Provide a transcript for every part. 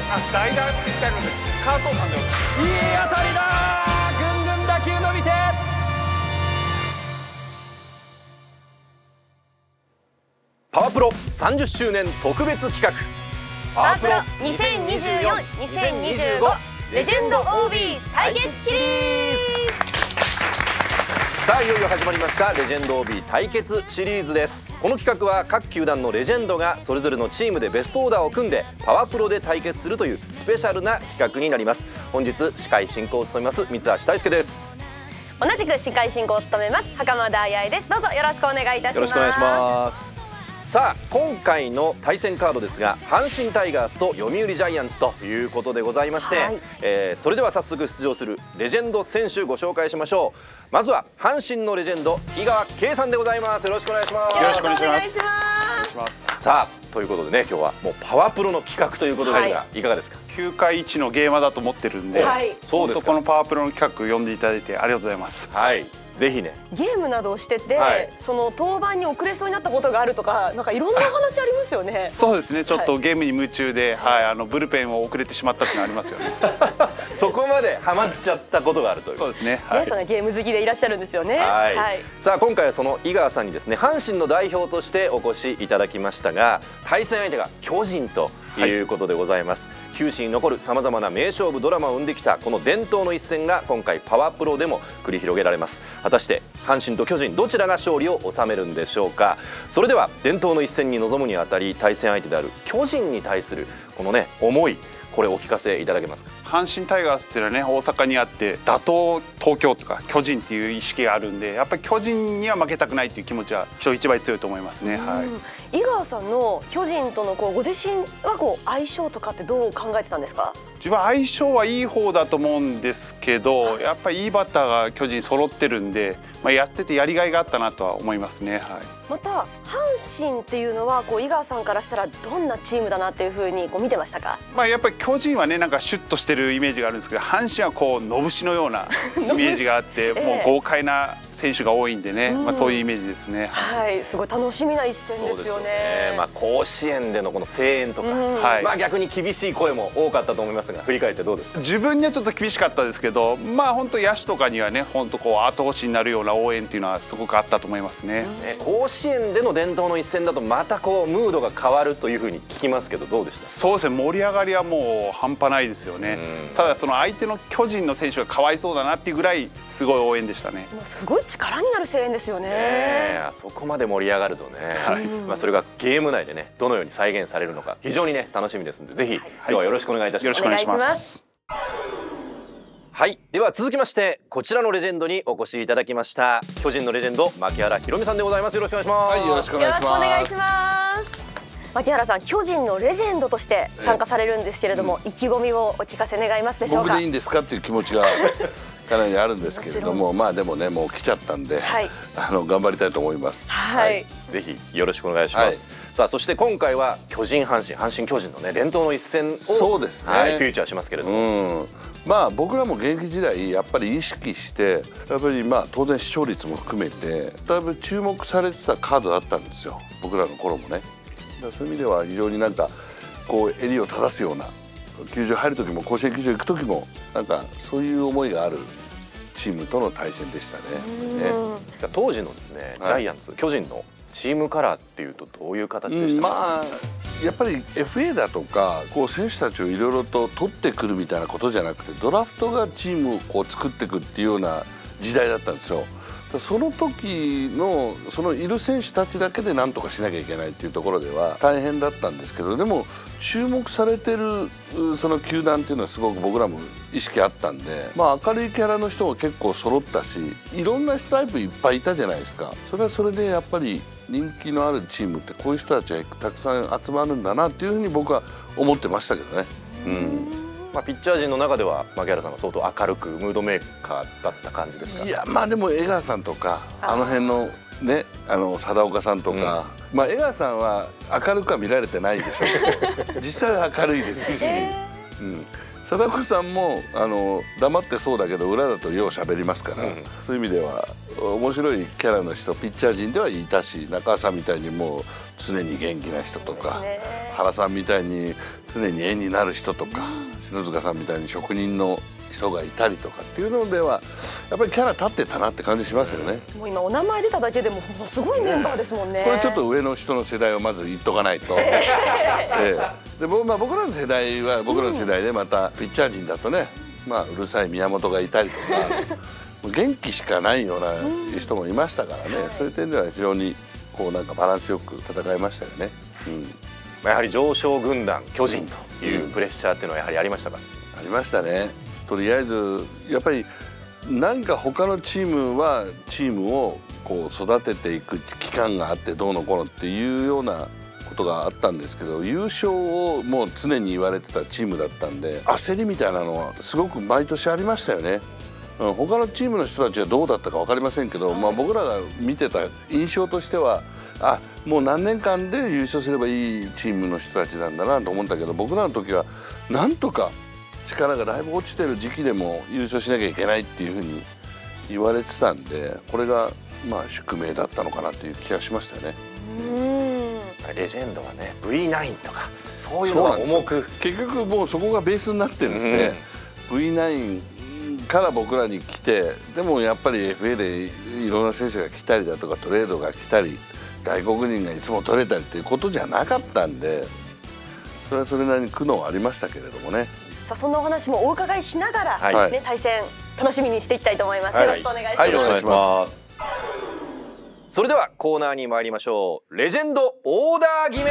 代打って言ってあるので加藤さんでいい当たりだー。ぐんぐん打球伸びてパワプロ30周年特別企画パワプロ2024-2025レジェンド OB 対決シリーズ。 さあいよいよ始まりましたレジェンド OB 対決シリーズです。この企画は各球団のレジェンドがそれぞれのチームでベストオーダーを組んでパワプロで対決するというスペシャルな企画になります。本日司会進行を務めます三橋大輔です。 同じく司会進行を務めます袴田彩です。どうぞよろしくお願いいたします。 よろしくお願いします。さあ今回の対戦カードですが阪神タイガースと読売ジャイアンツということでございまして、はい、それでは早速出場するレジェンド選手ご紹介しましょう。まずは阪神のレジェンド井川圭さんでございます。よろしくお願いします。 よろしくお願いします。 さあということでね今日はもうパワプロの企画ということですが、はい、いかがですか。 9回1のゲーマーだと思ってるんで、はい、そうですか。このパワプロの企画呼んでいただいてありがとうございます。 はい、ぜひねゲームなどをしてて、はい、その登板に遅れそうになったことがあるとかなんかいろんなお話ありますよね。 そうですね。ちょっとゲームに夢中で、はい、ブルペンを遅れてしまったっていうのありますよね。 そこまでハマっちゃったことがあるという。 そうですね。 皆さんゲーム好きでいらっしゃるんですよね。 はい。さあ今回はその井川さんにですね阪神の代表としてお越しいただきましたが対戦相手が巨人ということでございます。球史に残るさまざまな名勝負ドラマを生んできたこの伝統の一戦が今回パワプロでも繰り広げられます。果たして阪神と巨人どちらが勝利を収めるんでしょうか。それでは伝統の一戦に臨むにあたり対戦相手である巨人に対するこのね思いこれお聞かせいただけますか。 阪神タイガースっていうのはね大阪にあって打倒東京とか巨人っていう意識があるんでやっぱり巨人には負けたくないっていう気持ちは人一倍強いと思いますね。はい。 井川さんの巨人とのご自身は相性とかってどう考えてたんですか。 自分は相性はいい方だと思うんですけどやっぱりいいバッターが巨人揃ってるんで、やっててやりがいがあったなとは思いますね。はい。 また阪神っていうのは井川さんからしたらどんなチームだなっていうふうに見てましたか。 やっぱり巨人はねなんかシュッとしてるイメージがあるんですけど阪神はのぶしのようなイメージがあってもう豪快な選手が多いんでね、そういうイメージですね。 はい、すごい楽しみな一戦ですよね。 甲子園でのこの声援とか、逆に厳しい声も多かったと思いますが振り返ってどうですか。 自分にはちょっと厳しかったですけど本当野手とかにはね本当後押しになるような応援っていうのはすごくあったと思いますね。 甲子園での伝統の一戦だとまたムードが変わるというふうに聞きますけどどうでした。 そうですね。盛り上がりはもう半端ないですよね。ただその相手の巨人の選手がかわいそうだなっていうぐらいすごい応援でしたね。 すごい力になる声援ですよね。 あそこまで盛り上がるとね、それがゲーム内でねどのように再現されるのか非常にね楽しみですのでぜひ今日はよろしくお願いいたします。 よろしくお願いします。 はい、では続きましてこちらのレジェンドにお越しいただきました。巨人のレジェンド牧原ひろみさんでございます。よろしくお願いします。 はい、よろしくお願いします。 よろしくお願いします。牧原さん巨人のレジェンドとして参加されるんですけれども、意気込みをお聞かせ願いますでしょうか。 僕でいいんですかっていう気持ちがかなりあるんですけれどもでもねもう来ちゃったんで、頑張りたいと思います。 はい、 ぜひよろしくお願いします。さあそして今回は巨人阪神巨人のね伝統の一戦をそうですね、 フューチャーしますけれども、 僕らも現役時代やっぱり意識してやっぱり当然視聴率も含めてだいぶ注目されてたカードだったんですよ僕らの頃もね。そういう意味では非常に襟を正すような球場入る時も甲子園球場行く時もそういう思いがあるチームとの対戦でしたね。 当時のですねジャイアンツ巨人のチームカラーっていうとどういう形でしたか。 やっぱり FA だとか選手たちをいろいろと取ってくるみたいなことじゃなくてドラフトがチームを作っていくっていうような時代だったんですよ。その時のいる選手たちだけで何とかしなきゃいけないっていうところでは大変だったんですけどでも注目されてるその球団っていうのはすごく僕らも意識あったんで明るいキャラの人が結構揃ったしいろんなタイプいっぱいいたじゃないですか。それはそれでやっぱり人気のあるチームってこういう人たちがたくさん集まるんだなっていうふうに僕は思ってましたけどね。 ピッチャー陣の中では牧原さんが相当明るくムードメーカーだった感じですか。 いやでも江川さんとかあの辺のね貞岡さんとか、江川さんは明るくは見られてないでしょうけど実際は明るいですし、 貞子さんも黙ってそうだけど裏だとよう喋りますから、そういう意味では面白いキャラの人ピッチャー陣ではいたし、中川さんみたいにもう常に元気な人とか、原さんみたいに常に縁になる人とか、篠塚さんみたいに職人の人がいたりとかっていうのではやっぱりキャラ立ってたなって感じしますよね。 もう今お名前出ただけでももうすごいメンバーですもんね。 これちょっと上の人の世代をまず言っとかないと。で僕らの世代は僕らの世代でまたピッチャー陣だとね、うるさい宮本がいたりとか元気しかないような人もいましたからね、そういう点では非常にこうなんかバランスよく戦いましたよね。 やはり常勝軍団巨人というプレッシャーっていうのはやはりありましたか？ ありましたね。とりあえずやっぱり何か他のチームはチームをこう育てていく期間があってどうのこうのっていうようなことがあったんですけど、優勝をもう常に言われてたチームだったんで焦りみたいなのはすごく毎年ありましたよね。他のチームの人たちはどうだったか分かりませんけど、僕らが見てた印象としてはもう何年間で優勝すればいいチームの人たちなんだなと思ったけど、僕らの時はなんとか力がだいぶ落ちてる時期でも優勝しなきゃいけないっていうふうに言われてたんで、これが宿命だったのかなという気がしましたよね。 レジェンドはね V9 とかそういうのが重く、 結局もうそこがベースになってるんで、V9 から僕らに来て、でもやっぱり FA でいろんな選手が来たりだとかトレードが来たり外国人がいつも取れたりっていうことじゃなかったんで、それはそれなりに苦悩はありましたけれどもね。 さあそんなお話もお伺いしながら、対戦楽しみにしていきたいと思います。よろしくお願いします。 はい、お願いします。 それではコーナーに参りましょう。レジェンドオーダー決め。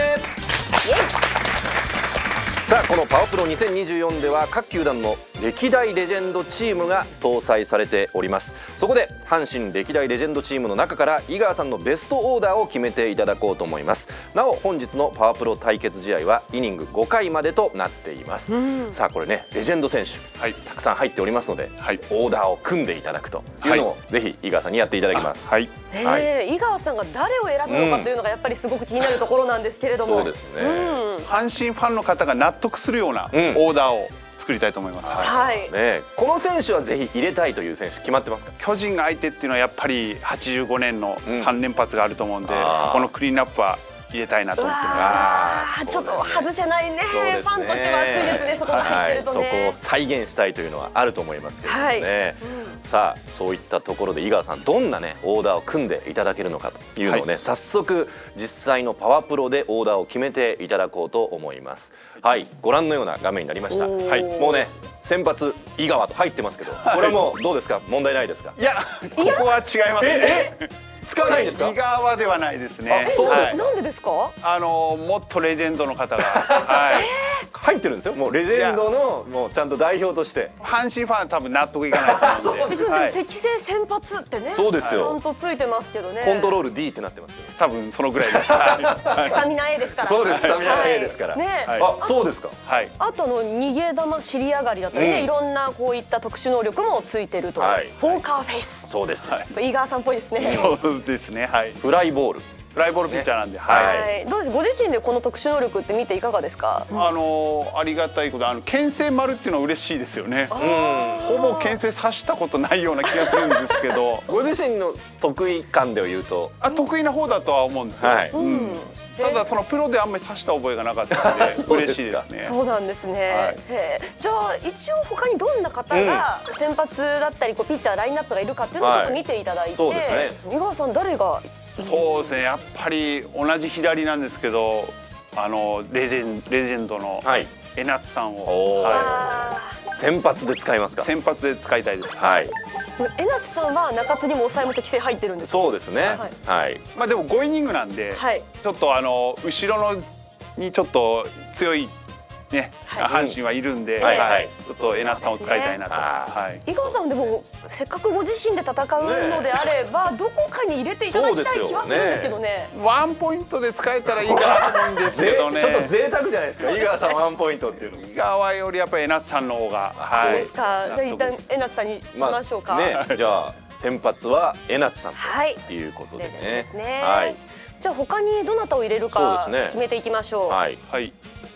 さあこのパワプロ2024では各球団の歴代レジェンドチームが搭載されております。そこで阪神歴代レジェンドチームの中から井川さんのベストオーダーを決めていただこうと思います。なお本日のパワプロ対決試合はイニング5回までとなっています。さあこれねレジェンド選手、たくさん入っておりますので、オーダーを組んでいただくというのをぜひ井川さんにやっていただきます。 井川さんが誰を選ぶのかというのがやっぱりすごく気になるところなんですけれども、 そうですね、 阪神ファンの方が納得するようなオーダーを作りたいと思います。 この選手はぜひ入れたいという選手決まってますか？ 巨人が相手っていうのはやっぱり85年の3連発があると思うんで、そこのクリーンアップは入れたいなと思ってます。 ちょっと外せないね、ファンとしては熱いですね。そこが入ってるとね、 そこを再現したいというのはあると思いますけれどもね。さあそういったところで井川さんどんなねオーダーを組んでいただけるのかというのをね、早速実際のパワプロでオーダーを決めていただこうと思います。ご覧のような画面になりました。もうね先発井川と入ってますけど、これもどうですか？問題ないですか？ いや、ここは違いますね。 使わないんですか？ 井川ではないですね。 そうです。なんでですか？ もっとレジェンドの方が入ってるんですよ。もうレジェンドのもうちゃんと代表として阪神ファンは多分納得いかないと思うんで。 適正先発ってね、 そうですよ。 ちゃんとついてますけどね。 コントロール D ってなってますよ。 多分そのぐらいです。 スタミナ A ですから。 そうです。スタミナ A ですから。あ、そうですか。 あと逃げ球尻上がりだったりね、いろんなこういった特殊能力もついてると。ポーカーフェイス。 そうです。 井川さんっぽいですね。 そうですね。 フライボール。 フライボールピッチャーなんで、 どうですご自身でこの特殊能力って見ていかがですか？ ありがたいこと牽制丸っていうのは嬉しいですよね。ほぼ牽制さしたことないような気がするんですけどご自身の得意感で言うと得意な方だとは思うんですよ。ただそのプロであんまり刺した覚えがなかったので嬉しいですね。 そうなんですね。じゃあ一応他にどんな方が先発だったりピッチャーラインナップがいるかっていうのをちょっと見ていただいて、井川さん誰が？ そうですね、やっぱり同じ左なんですけどレジェンドの江夏さんを先発で使いますか？ 先発で使いたいです。 江夏さんは中継ぎも抑えも適正入ってるんですか？ そうですね。 でも5イニングなんでちょっと後ろのにちょっと強いね阪神はいるんで、ちょっと江夏さんを使いたいなと。 井川さんでもせっかくご自身で戦うのであればどこかに入れていただきたい気はするんですけどね。 ワンポイントで使えたらいいかなと思うんですけどね。 ちょっと贅沢じゃないですか。井川さんワンポイントっていうの。 井川よりやっぱり江夏さんの方が。 そうですか。じゃあ一旦江夏さんにしましょうか。 じゃあ先発は江夏さんということでね。 じゃあ他にどなたを入れるか決めていきましょう。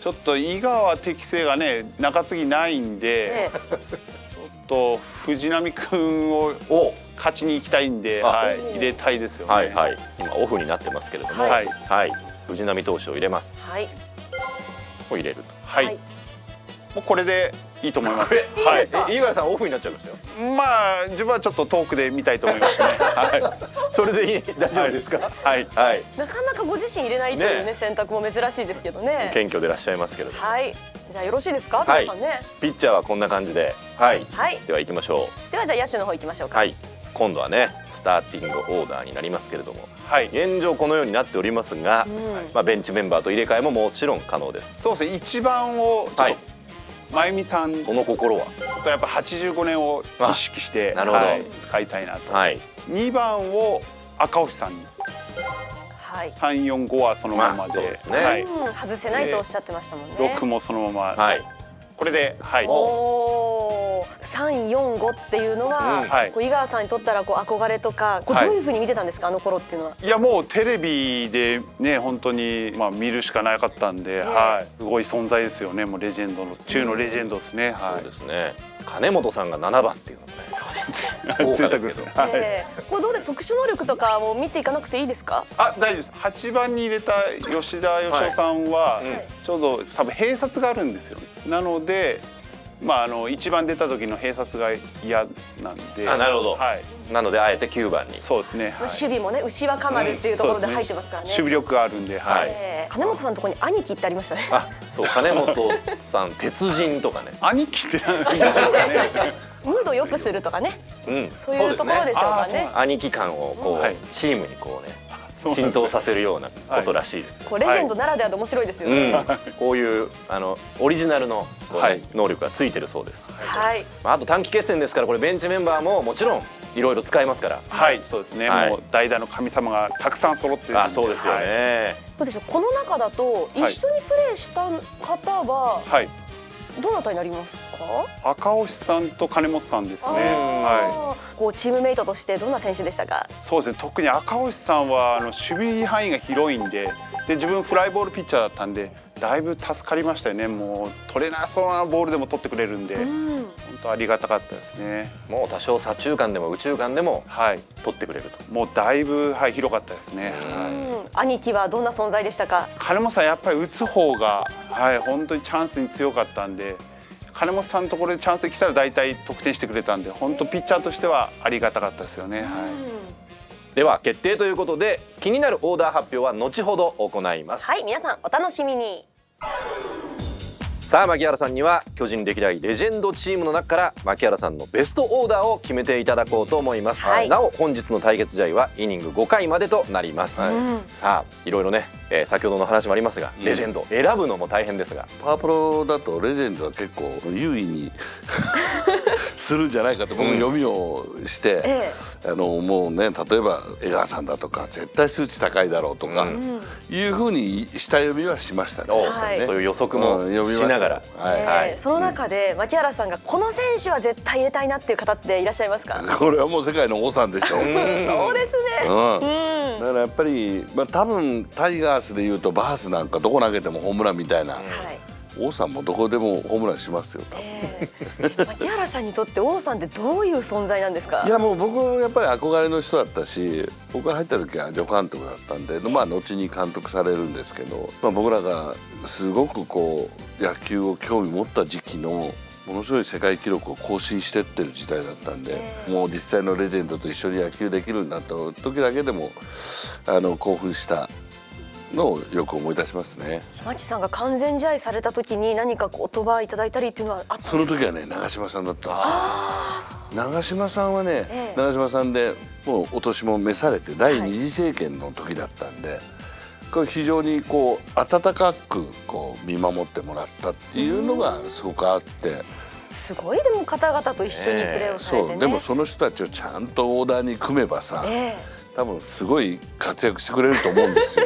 ちょっと井川適性がね中継ぎないんで、ちょっと藤波君を勝ちに行きたいんで、はい、入れたいですよね。 はいはい。今オフになってますけれども、 はいはい。藤波投手を入れます。 はい。 を入れると。 はい。 はいもうこれでいいと思います。 いいですか井川さんオフになっちゃいましたよ。 まあ自分はちょっと遠くで見たいと思いますね。はそれでいい大丈夫ですか。 い。はい。 はい。 なかなかご自身入れないというね選択も珍しいですけどね。 謙虚でいらっしゃいますけれども。 はい。じゃあよろしいですか、 はい皆さんね。 ピッチャーはこんな感じで、はい。 はい。 では行きましょではじゃあ野手の方行きましょうう。 か。 はい。今度はねスターティングオーダーになりますけれども、 はい。 現状このようになっておりますが、まあベンチメンバーと入れ替えももちろん可能です。 そうですね。一番をちょっはいと真由美さんその心は。 とやっぱ85年を意識して、 なるほどはい使いたいなと。 はい。 2番を赤星さんに。 はい。 3、4、5はそのまままあそうで。 ですねはい。 外せないとおっしゃってましたもんね。 6もそのまま。 はい。 これで、はい。 おお、3、4、5っていうのは、 うんはいこう井川さんにとったらこう憧れとか、こうはいどういう風に見てたんですか、あの頃っていうのは。 いやもうテレビでね本当にまあ見るしかなかったんで、はい、すごい存在ですよね。もうレジェンドの中のレジェンドですね。はそうですね。金本さんが7番っていうのもね。 い。贅沢ですね。はい。 これどうで特殊能力とかも見ていかなくていいですか。 あ、大丈夫です。8番に入れた吉田義雄さんは、ちょうど多分併殺があるんですよ。なので、まあ1番出た時の併殺が嫌なんで。 あ、なるほど。 はい。 なのであえて9番に。 そうですね。はい。 守備もね、牛若丸っていうところで入ってますからね。 守備力があるんで、はい。 金本さんのところに兄貴ってありましたね。 あ、そう金本さん鉄人とかね。 兄貴って何でしょうかね。 ムードを良くするとかね、 うん。 そういうところでしょうかね。 兄貴感をこはいうチームにこうねそうなんですね浸透させるようなことらしいです。 こうレジェンドならではで面白いですようね。 ん。こういうオリジナルのこうねはい能力がついてるそうです。 はい。 まああと短期決戦ですからこれベンチメンバーももちろんいろいろ使えますから。 はい、そうですね。 はいもう代打の神様がたくさん揃ってるんで。 あ、そうですよはい。 ね。 どうでしょう。この中だと一緒にプレーした方ははい。 どなたになりますか。 赤星さんと金本さんですね。はこうチームメイトとしてどんな選手でしたか。 い。そうですね。特に赤星さんは守備範囲が広いんで、自分フライボールピッチャーだったんで、だいぶ助かりましたよね。もう取れなそうなボールでも取ってくれるんで、本当ありがたかったですね。 もう多少左中間でも右中間でもはい。 取ってくれると。 もうだいぶはい広かったですね。はい。 兄貴はどんな存在でしたか。 金本さんやっぱり打つ方がはい本当にチャンスに強かったんで。金本さんのところでチャンス来たら大体得点してくれたんで本当ピッチャーとしてはありがたかったですよね。はい、 では決定ということで気になるオーダー発表は後ほど行います。 はい、皆さんお楽しみに。 さあ牧原さんには巨人歴代レジェンドチームの中から牧原さんのベストオーダーを決めていただこうと思います。 はいなお本日の対決試合はイニング5回までとなります。さあいろいろね、先ほどの話もありますが、レジェンド選ぶのも大変ですが、 パワープロだとレジェンドは結構優位にするんじゃないかと僕読みをして、もうね例えば江川さんだとか絶対数値高いだろうとか、いうふうに下読みはしましたね。 はいそういう予測もしながら、 はいその中で牧原さんがこの選手は絶対入れたいなっていう方っていらっしゃいますか。 これはもう世界の王さんでしょう。 そうですね。 だからやっぱり、多分タイガースでいうとバースなんかどこ投げてもホームランみたいな、 はい。 王さんもどこでもホームランしますよ。 牧原さんにとって王さんってどういう存在なんですか。 いやもう僕やっぱり憧れの人だったし、僕が入った時は助監督だったんで、後に監督されるんですけど、僕らがすごくこう野球を興味持った時期のものすごい世界記録を更新してってる時代だったんで、もう実際のレジェンドと一緒に野球できるんだった時だけでも興奮したのをよく思い出しますね。 牧さんが完全試合された時に何か言葉いただいたりっていうのはあったんですか。 その時はね長嶋さんだったんですよ。長嶋さんはね、長嶋さんでもうお年も召されて第二次政権の時だったんで、これ非常にこう温かくこう見守ってもらったっていうのがすごくあって、 すごいでも方々と一緒にプレーをされてね。 そうでもその人たちをちゃんとオーダーに組めばさ、多分すごい活躍してくれると思うんですよ。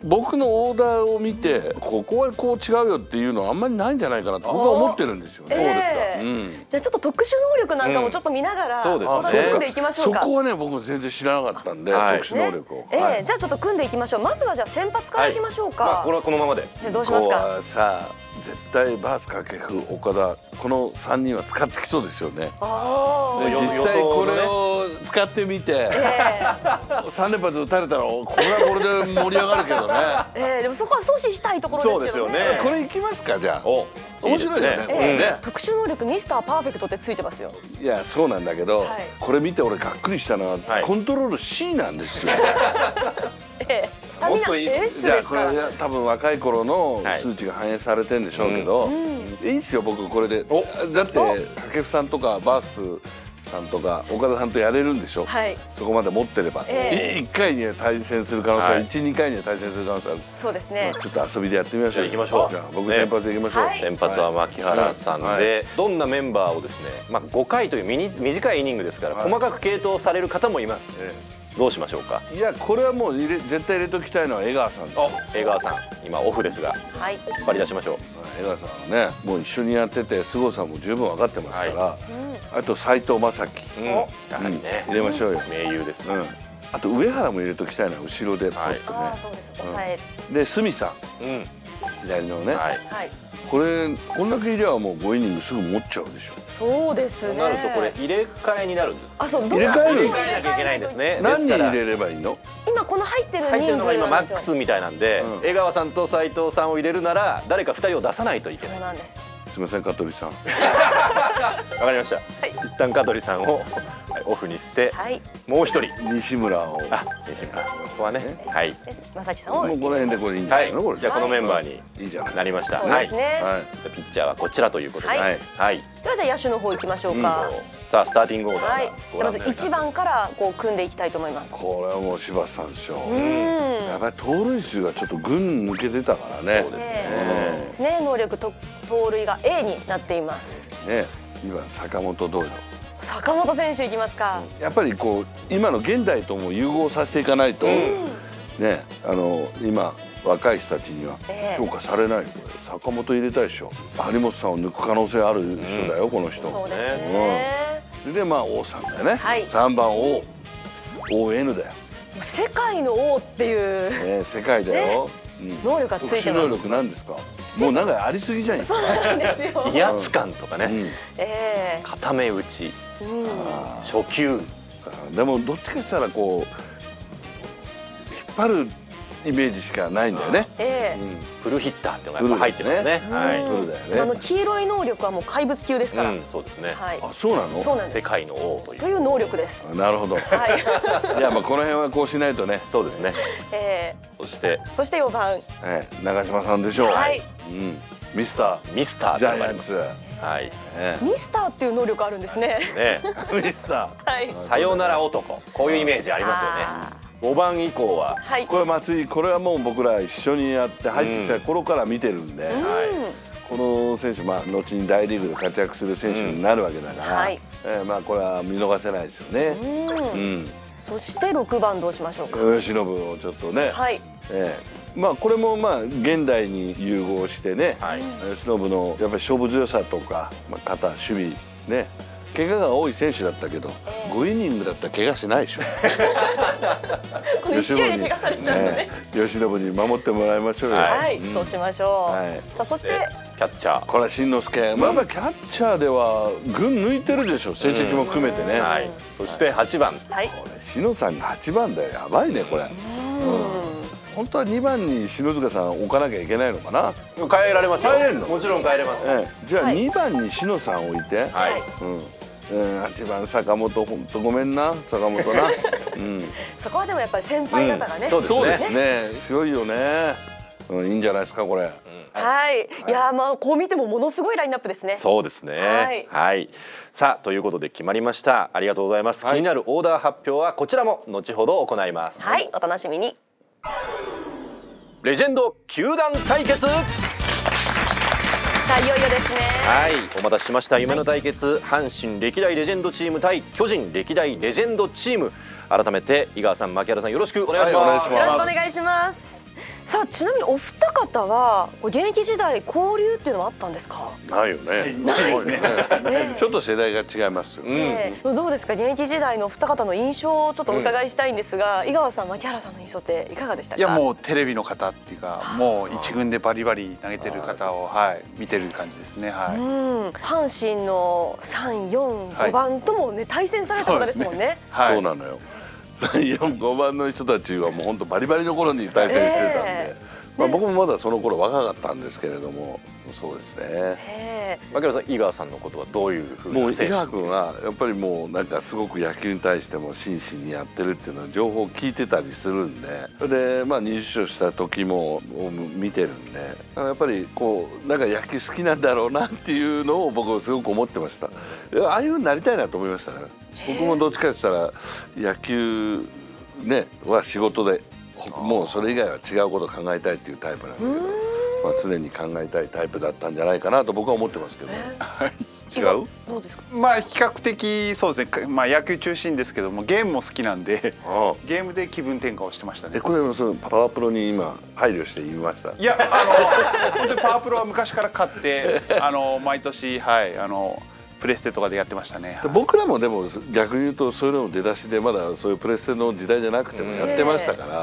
僕のオーダーを見てここはこう違うよっていうのはあんまりないんじゃないかなと僕は思ってるんですよね。 そうですか。 じゃあちょっと特殊能力なんかもちょっと見ながら、 そうですねオーダー組んでいきましょうか。 そこはね僕も全然知らなかったんで、 はい特殊能力を。 じゃあちょっと組んでいきましょう。まずはじゃあ先発からいきましょうか。 まあこれはこのままで。 どうしますか。 ここはさ絶対バース掛布岡田この3人は使ってきそうですよね。で実際これを使ってみて、3連発打たれたらこれはこれで盛り上がるけどね。 でもそこは阻止したいところですよね。 そうですよね。 これいきますかじゃあ。 お、 面白いよね。これね。 特殊能力ミスターパーフェクトってついてますよ。 いやそうなんだけど、これ見て俺がっくりしたのはコントロール C なんですよ。 スタミナ S じゃあですから。 これ多分若い頃の数値が反映されてんでしょうけど、いいですよ僕これで。だって掛布さんとかバースさんとか岡田さんとやれるんでしょ。そこまで持ってれば1回には対戦する可能性は12回には対戦する可能性ある。 そうですね。 ちょっと遊びでやってみましょう。 行きましょう。 じゃあ僕先発でいきましょう。 先発は牧原さんで、どんなメンバーをですね、まあ5回という短いイニングですから細かく継投される方もいます。どうしましょうか。 いやこれはもう絶対入れときたいのは江川さんです。 江川さん今オフですが、引っ張り出しましょう。 江川さんはねもう一緒にやってて凄さも十分分かってますから、あと斉藤正樹、 やはりね入れましょうよ。 盟友です。 あと上原も入れときたいのは後ろでポッとね。 そうです。抑え。 で鷲見さん左のね。これこんだけ入れはもう5イニングすぐ持っちゃうでしょ。 そうですね。 となるとこれ入れ替えになるんですか。 そう入れ替える。 入れ替えなきゃいけないんですね。 何人入れればいいの？ 今この入ってるのが今マックスみたいなんで、江川さんと斉藤さんを入れるなら誰か2人を出さないといけない。 そうなんです。 すみません香取さん。 わかりました。一旦香取さんをオフにして、もう一人西村を。 西村。ここはね。はい。 正樹さんを。 もうこの辺でこれいいんじゃないのこれ。 じゃあこのメンバーになりました。 はい。ピッチャーはこちらということで。はい。 ではじゃあ野手の方行きましょうか。 さあスターティングオーダー。 まず1番からこう組んでいきたいと思います。 これはもう柴田さんでしょ。やっぱり盗塁数がちょっと群抜けてたからね。 そうですね。 能力と盗塁が A になっています。 ね、今坂本どうよ。 坂本選手いきますか。 やっぱりこう今の現代とも融合させていかないと、ね、今若い人たちには評価されない。坂本入れたいでしょ。張本さんを抜く可能性ある人だよこの人。 そうですね。 でまあ王さんだよね。3番王 ON だよ。 世界の王っていう世界だよ。 能力がついてます。 特殊能力なんですか。もうなんかありすぎじゃないですか。 そうなんですよ。 威圧感とかね。固め打ち、初球。 でもどっちかって言ったらこう引っ張るイメージしかないんだよね。 フルヒッターっていうのがやっぱ入ってますね。 黄色い能力はもう怪物級ですから。 そうですね。 あ、そうなの？ そうなんです。 世界の王という。 という能力です。 なるほど。いやまあこの辺はこうしないとね。 そうですね。そして 4番。 長嶋さんでしょう。ミスタージャイアンツ。 はい。ミスターっていう能力あるんですね。 ミスター。 さよなら男。こういうイメージありますよね。5番以降は、 これ松井、これはもう僕ら一緒にやって入ってきた頃から見てるんで、この選手、まあ後に大リーグで活躍する選手になるわけだから、まあこれは見逃せないですよね。 そして6番どうしましょうか。 由伸をちょっとね、まあこれもまあ現代に融合してね、由伸のやっぱり勝負強さとか、肩、守備ね。怪我が多い選手だったけど、5イニングだったら怪我しないでしょ。由伸に守ってもらいましょうよ。 そうしましょう。さあそしてキャッチャー。 これは新之助。まだキャッチャーでは群抜いてるでしょ。成績も含めてね。 そして8番。 これ篠さんが8番だよ。やばいねこれ。本当は2番に篠塚さん置かなきゃいけないのかな。 変えられますよ。 変えれるの？ もちろん変えれます。 じゃあ2番に篠さん置いて。8番坂本、本当ごめんな坂本な。 そこはでもやっぱり先輩方がね。 そうですね。強いよね。いいんじゃないですかこれ。 はい。いやまあこう見てもものすごいラインナップですね。 そうですね。はい。さあということで決まりました。ありがとうございます。気になるオーダー発表はこちらも後ほど行います。 はい。お楽しみに。 レジェンド球団対決。 いよいよですね。 はい、お待たせしました。夢の対決、阪神歴代レジェンドチーム対巨人歴代レジェンドチーム。改めて井川さん、牧原さん、よろしくお願いします。 よろしくお願いします。 さあちなみにお二方は現役時代交流っていうのはあったんですか？ ないよね。 ないですね。 ちょっと世代が違いますよ。 どうですか現役時代のお二方の印象をちょっとお伺いしたいんですが、井川さん牧原さんの印象っていかがでしたか？ いやもうテレビの方っていうかもう一軍でバリバリ投げてる方を見てる感じですね。 阪神の3、4、5番ともね対戦された方ですもんね。 そうなのよ。3、4、5番の人たちはもう本当バリバリの頃に対戦してたんで、僕もまだその頃若かったんですけれども、そうですね。 牧原さん、井川さんのことはどういうふうもう井な選手？ 川君はやっぱりもうなんかすごく野球に対しても真摯にやってるっていうのは情報を聞いてたりするんで、それで20勝した時も見てるんで、やっぱりこうなんか野球好きなんだろうなっていうのを僕はすごく思ってました。ああいう風になりたいなと思いましたね。僕もどっちかって言ったら野球ねは仕事でもうそれ以外は違うことを考えたいっていうタイプなんだけど、常に考えたいタイプだったんじゃないかなと僕は思ってますけどね。違う？ どうですか？ 比較的そうですね。野球中心ですけどもゲームも好きなんでゲームで気分転換をしてましたね。 これそのパワープロに今配慮して言いました？ いや本当にパワープロは昔から買って毎年プレステとかでやってましたね。 僕らもでも逆に言うとそういうのも出だしでまだそういうプレステの時代じゃなくてもやってましたから、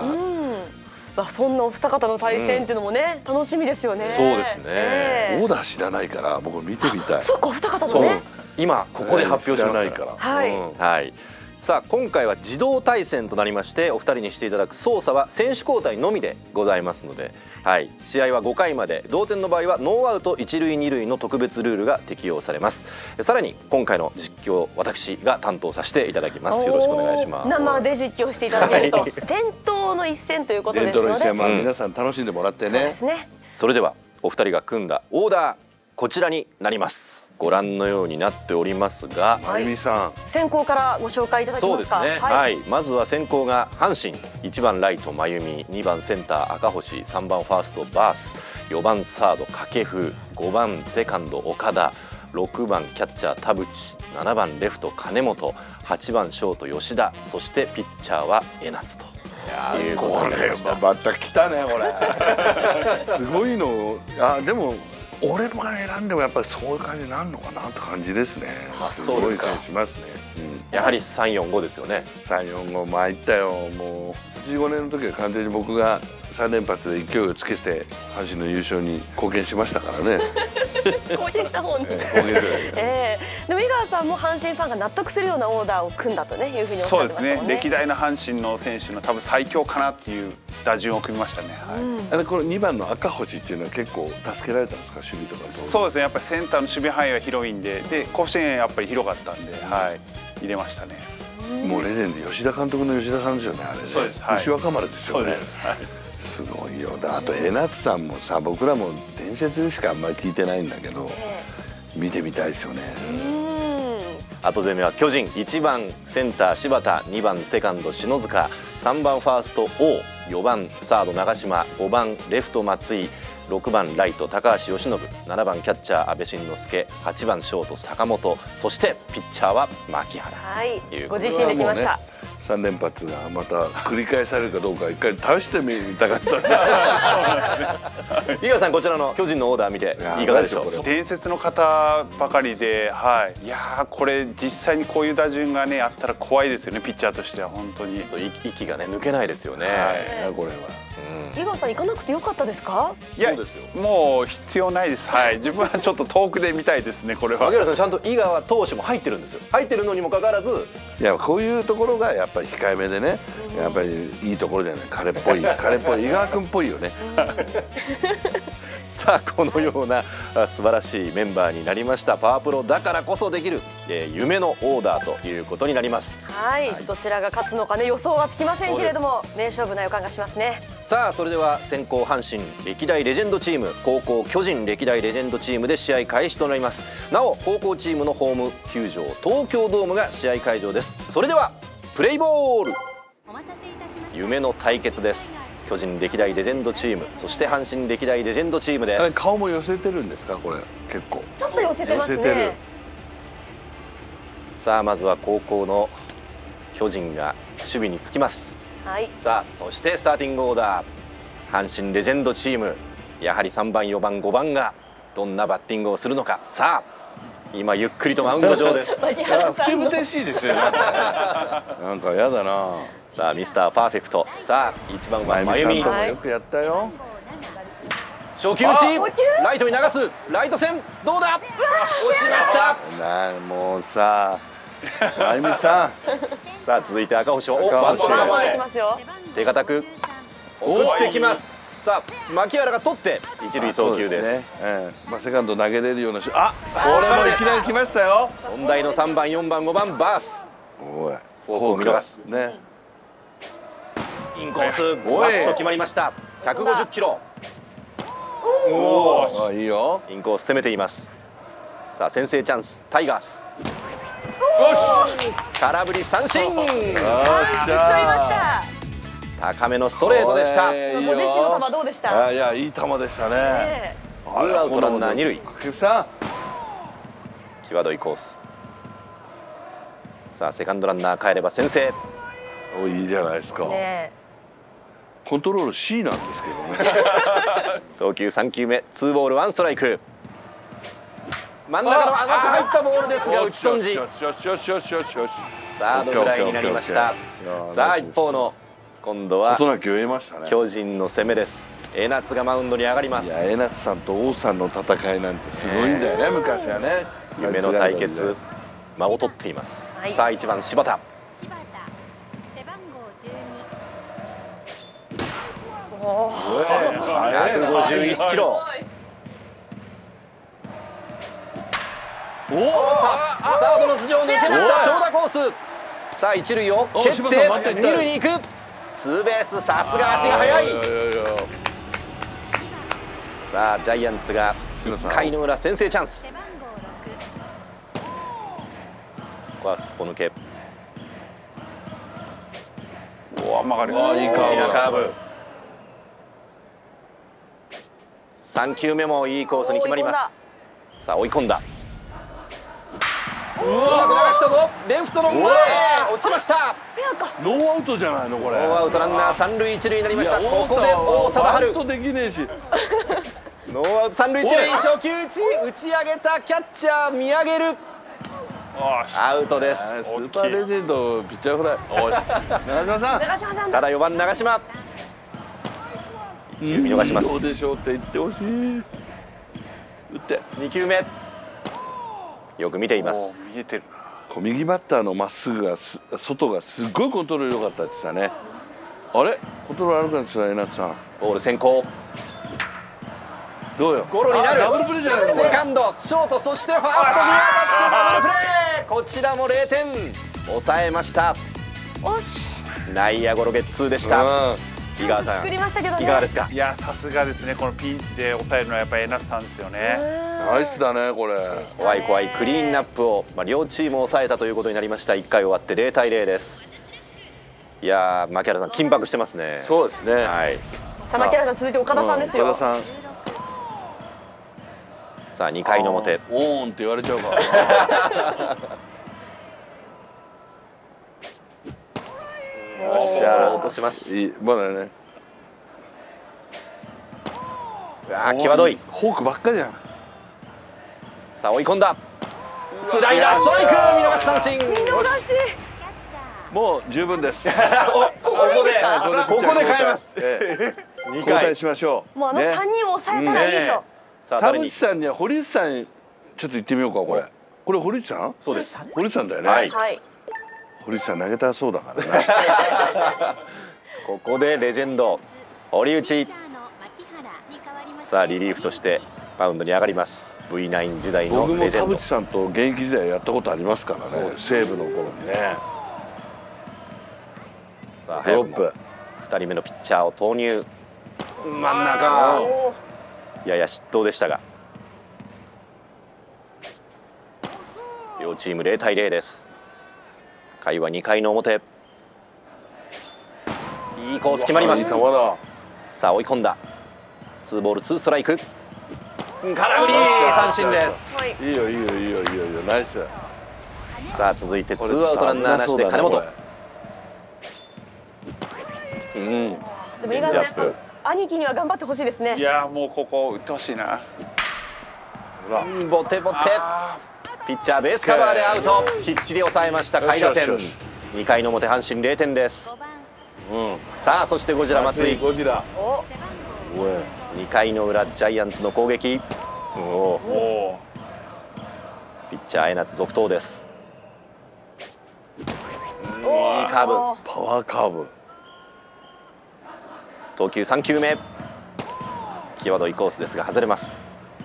そんなお二方の対戦っていうのもね楽しみですよね。 そうですね。 オーダー知らないから僕見てみたい。 そっかお二方のね。 今ここで発表しますから。 はい。 さあ今回は自動対戦となりまして、お二人にしていただく操作は選手交代のみでございますので、試合は5回まで、同点の場合はノーアウト1塁2塁の特別ルールが適用されます。さらに今回の実況私が担当させていただきます。よろしくお願いします。 生で実況していただけると伝統の一戦ということですので、 伝統の一戦、皆さん楽しんでもらってね。 そうですね。 それではお二人が組んだオーダーこちらになります。ご覧のようになっておりますが、 真由美さん、 先行からご紹介いただけますか？ そうですね。まずは先行が阪神、1番ライト真由美、2番センター赤星、3番ファーストバース、4番サード掛布、5番セカンド岡田、6番キャッチャー田淵、7番レフト金本、8番ショート吉田、そしてピッチャーは江夏ということになりました。 また来たねこれ。すごいの。でも俺が選んでもやっぱりそういう感じになるのかなって感じですね。すごい選手しますね。 やはり3、4、5ですよね。 3、4、5参ったよ。もう85年の時は完全に僕が3連発で勢いをつけて阪神の優勝に貢献しましたからね。 貢献した方に。でも井川さんも阪神ファンが納得するようなオーダーを組んだとねいうふうにおっしゃってましたもんね。 そうですね。歴代の阪神の選手の多分最強かなっていう打順を組みましたね。 この2番の赤星っていうのは結構助けられたんですか、守備とか？ そうですね。やっぱりセンターの守備範囲は広いんで、甲子園やっぱり広かったんで、入れましたね。 もうレジェンド吉田監督の吉田さんですよね、あれね。 そうです。 牛若丸ですよね。 すごいよ。あと江夏さんもさ、僕らも伝説でしかあんまり聞いてないんだけど、見てみたいですよね。 後攻めは巨人、1番センター柴田、2番セカンド篠塚、3番ファースト王、4番サード長嶋、5番レフト松井、6番ライト高橋由伸、7番キャッチャー阿部慎之助、8番ショート坂本、そしてピッチャーは牧原。 ご自身できました。 3連発がまた繰り返されるかどうか一回試してみたかった。 井川さん、こちらの巨人のオーダー見ていかがでしょう？ 伝説の方ばかりで、いやこれ実際にこういう打順がねあったら怖いですよね、ピッチャーとしては本当に。 息がね抜けないですよね。 これは。 井川さん行かなくてよかったですか？ いや、もう必要ないです。自分はちょっと遠くで見たいですね、これは。 牧原さん、ちゃんと井川投手も入ってるんですよ。入ってるのにもかかわらず、 いや、こういうところがやっぱり控えめでね、やっぱりいいところじゃない。彼っぽい井川君っぽいよね。 さあ、このような素晴らしいメンバーになりました。パワープロだからこそできる、夢のオーダーということになります。 どちらが勝つのかね、予想はつきませんけれども、名勝負な予感がしますね。 さあ、それでは先攻阪神歴代レジェンドチーム、後攻巨人歴代レジェンドチームで試合開始となります。なお後攻チームのホーム球場東京ドームが試合会場です。それではプレイボール。夢の対決です。巨人歴代レジェンドチーム、そして阪神歴代レジェンドチームです。 顔も寄せてるんですか、これ？結構ちょっと寄せてますね。 さあ、まずは後攻の巨人が守備につきます。さあ、そしてスターティングオーダー。 阪神レジェンドチーム、やはり3番4番5番がどんなバッティングをするのか。さあ今ゆっくりとマウンド上です。 牧原ふてさんのぶてしいですよね。なんかやだな。 さあミスターパーフェクト。さあ1番は真真由美、 由美さんともよくやったよ。 初球打ち、ライトに流す、ライト線どうだ、落ちました。 もうさ、真由美さん。 さあ続いて赤星、お赤星バントの構できえ、 ますよ。 手堅く送ってきます。さあ牧原が取って一塁送球です。 まあセカンド投げれるようなこれもいきなり来ましたよ。 問題の3番4番5番バース、 おい、 フォークを見逃す。 ね。 インコースズバッと決まりました。150キロ。 あ、いいよ。 インコース攻めています。さあ先制チャンスタイガース。空振り三振。 よっし打ち取りました。 高めのストレートでした。 ご自身の球どうでした？ いや、いい球でしたね。 ツーアウトランナー二塁。 掛布さ際どいコース。さあセカンドランナー帰れば先制。 ん、お、いいじゃないですか。 ねコントロール C なんですけどね。 投球3球目、ツーボールワンストライク。真ん中の甘く入ったボールですが打ち損じ。 よしよしよしよしよしよし。 サードフライになりました。さあ一方の今度は事なきを得ましたね。 巨人の攻めです。江夏がマウンドに上がります。 いや、江夏さんと王さんの戦いなんてすごいんだよね、昔はね。 夢の対決、間を取っています。 はいさあ1番柴田。151キロ。サードの頭上抜けました。長打コース。さあ一塁を蹴って柴田さん待って二塁に行く。ツーベース、さすが足が速い。さあジャイアンツが1回の裏先制チャンス。ここはすっぽ抜け。 お、曲がる。 いいカ大きなカーーブ。 ブ。3球目もいいコースに決まります。さあ追い込んだ。うまく流したぞ。レフトの前落ちました。 ノーアウトじゃないのこれ。 ノーアウトランナー三塁一塁になりました。 いやここで大貞治。 バントできねえし。 ノーアウト三塁一塁。初球打ち、打ち上げたキャッチャー見上げる。アウトです。 スーパーレジェンドピッチャーフライ。おし、長嶋さん。 長嶋さんただ4番長嶋。1球見逃します。 どうでしょうって言ってほしい。打って 2球目。よく見ています。 見えてる。 右バッターのまっすぐが外がすっごいコントロール良かったって言ってたね。あれコントロール悪くなってた江夏さん。 ボール先行。 どうよ。 ゴロになる。 ダブルプレーじゃないのこれ。 セカンド、ショート、そしてファーストに当たってダブルプレー。こちらも0点。抑えました。 惜しい。 内野ゴロゲッツーでした。井川さん、 作りましたけどね。 いかがですか。 いや、さすがですね。このピンチで抑えるのはやっぱり江夏さんですよね。 ナイスだねこれ。 怖い怖いクリーンナップを、両チーム抑えたということになりました。1回終わって0対0です。いやー、牧原さん緊迫してますね。 そうですね。 はい。 さあ牧原さん続いて岡田さんですよ。 岡田さん。 さあ2回の表。 オーンって言われちゃうから。 よっしゃー、落とします。 いい、まだね。 うわー、際どい。 フォークばっかりじゃん。 さあ追い込んだ。スライダーストライク、見逃し三振。 見逃し。 もう十分です。 ここで変えます。2 交回代しましょう。 もう3人を抑えたらいいと。 さあ田誰に。 淵さんには堀内さんちょっと言ってみようかこれ。これ堀内さん？ そうです。 堀内さんだよね。 はいはい。 堀内さん投げたそうだからね。 ここでレジェンド堀内。さあリリーフとしてマウンドに上がります。V9 時代の僕もレジェンド。 田淵さんと現役時代やったことありますからね。西武の頃にね。 さあドロップ。 早くも2人目のピッチャーを投入。真ん中。やや失投でしたが。両チーム0対0です。回は2回の表。いいコース決まります。 いい球だ。 さあ追い込んだ。2ボール2ストライク。空振り三振です。 いいよいいよいいよいいよいいよナイス。 さあ続いて2アウトランナーなしで金本。 でも井川さんやっぱ兄貴には頑張ってほしいですね。 いやもうここ打ってほしいな。 ボテボテ。ピッチャーベースカバーでアウト。きっちり抑えました下位打線。2回の表阪神0点です。さあそしてゴジラ松井。 ゴジラ。 お、 2回の裏ジャイアンツの攻撃。ピッチャー江夏続投です。いいカーブ。 パワーカーブ。 投球3球目。際どいコースですが外れます。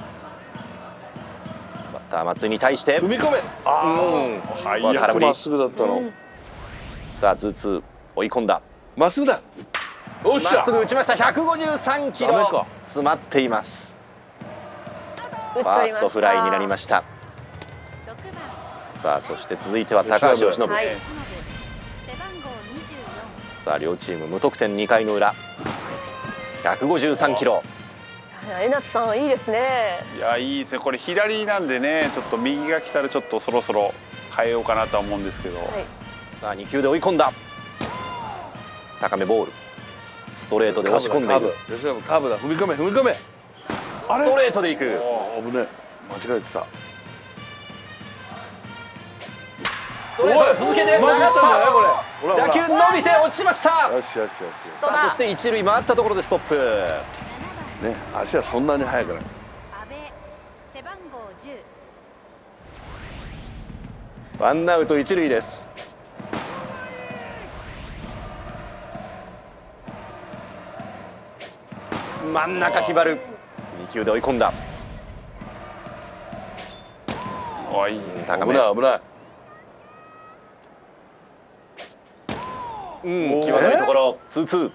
バッター松井に対して踏み込め。 空振り。 まっすぐだったの。 さあ2-2追い込んだ。 まっすぐだ。おっしゃ。 まっすぐ打ちました。153キロ。詰まっています。ファーストフライになりました。さあそして続いては高橋由伸。さあ両チーム無得点2回の裏。153キロ。 江夏さんいいですね。 いやいいですね。これ左なんでね、ちょっと右が来たらちょっとそろそろ変えようかなとは思うんですけど。 さあ2球で追い込んだ。高めボール。ストレートで押し込んでいる。 吉野カーブだ。踏み込め踏み込め。 ストレートでいく。 危ね。間違えてた。 ストレート続けて流した。打球伸びて落ちました。 よしよしよし。 さあそして一塁回ったところでストップ。 ね、足はそんなに速くない。 ワンアウト一塁です。真ん中決まる。2球で追い込んだ。 いい高め。 危ない危ない。 際どいところ。2-2。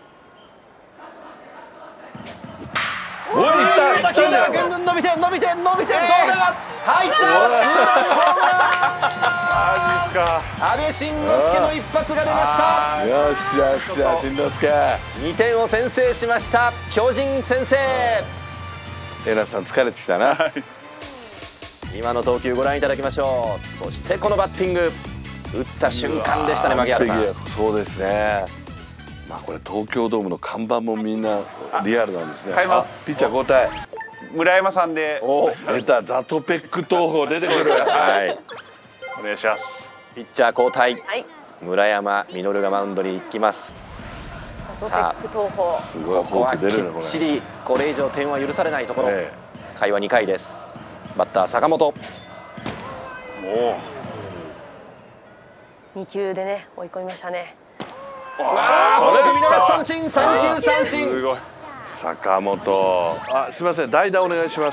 おい、いった。 打球がぐんぐん伸びて伸びて伸びて、どうだ。入った。ツーランホームラン。 マジっすか。 阿部慎之介の一発が出ました。 よしよしよし、慎之介。 2点を先制しました巨人先制。 江夏さん疲れてきたな。 今の投球ご覧いただきましょう。そしてこのバッティング、打った瞬間でしたね、槙原さん。 そうですね。まあこれ東京ドームの看板もみんなリアルなんですね。 変えます。 ピッチャー交代。 村山さんで。 出た。ザトペック投法出てくる。 はい。 お願いします。 ピッチャー交代。 はい。 村山実がマウンドに行きます。 さあ、 すごいフォーク出るねこれ。 きっちりこれ以上点は許されないところ。回は2回です。バッター坂本。 2球でね追い込みましたね。 見逃し三振、三球三振。 すごい。 坂本。あ、すみません、代打お願いします。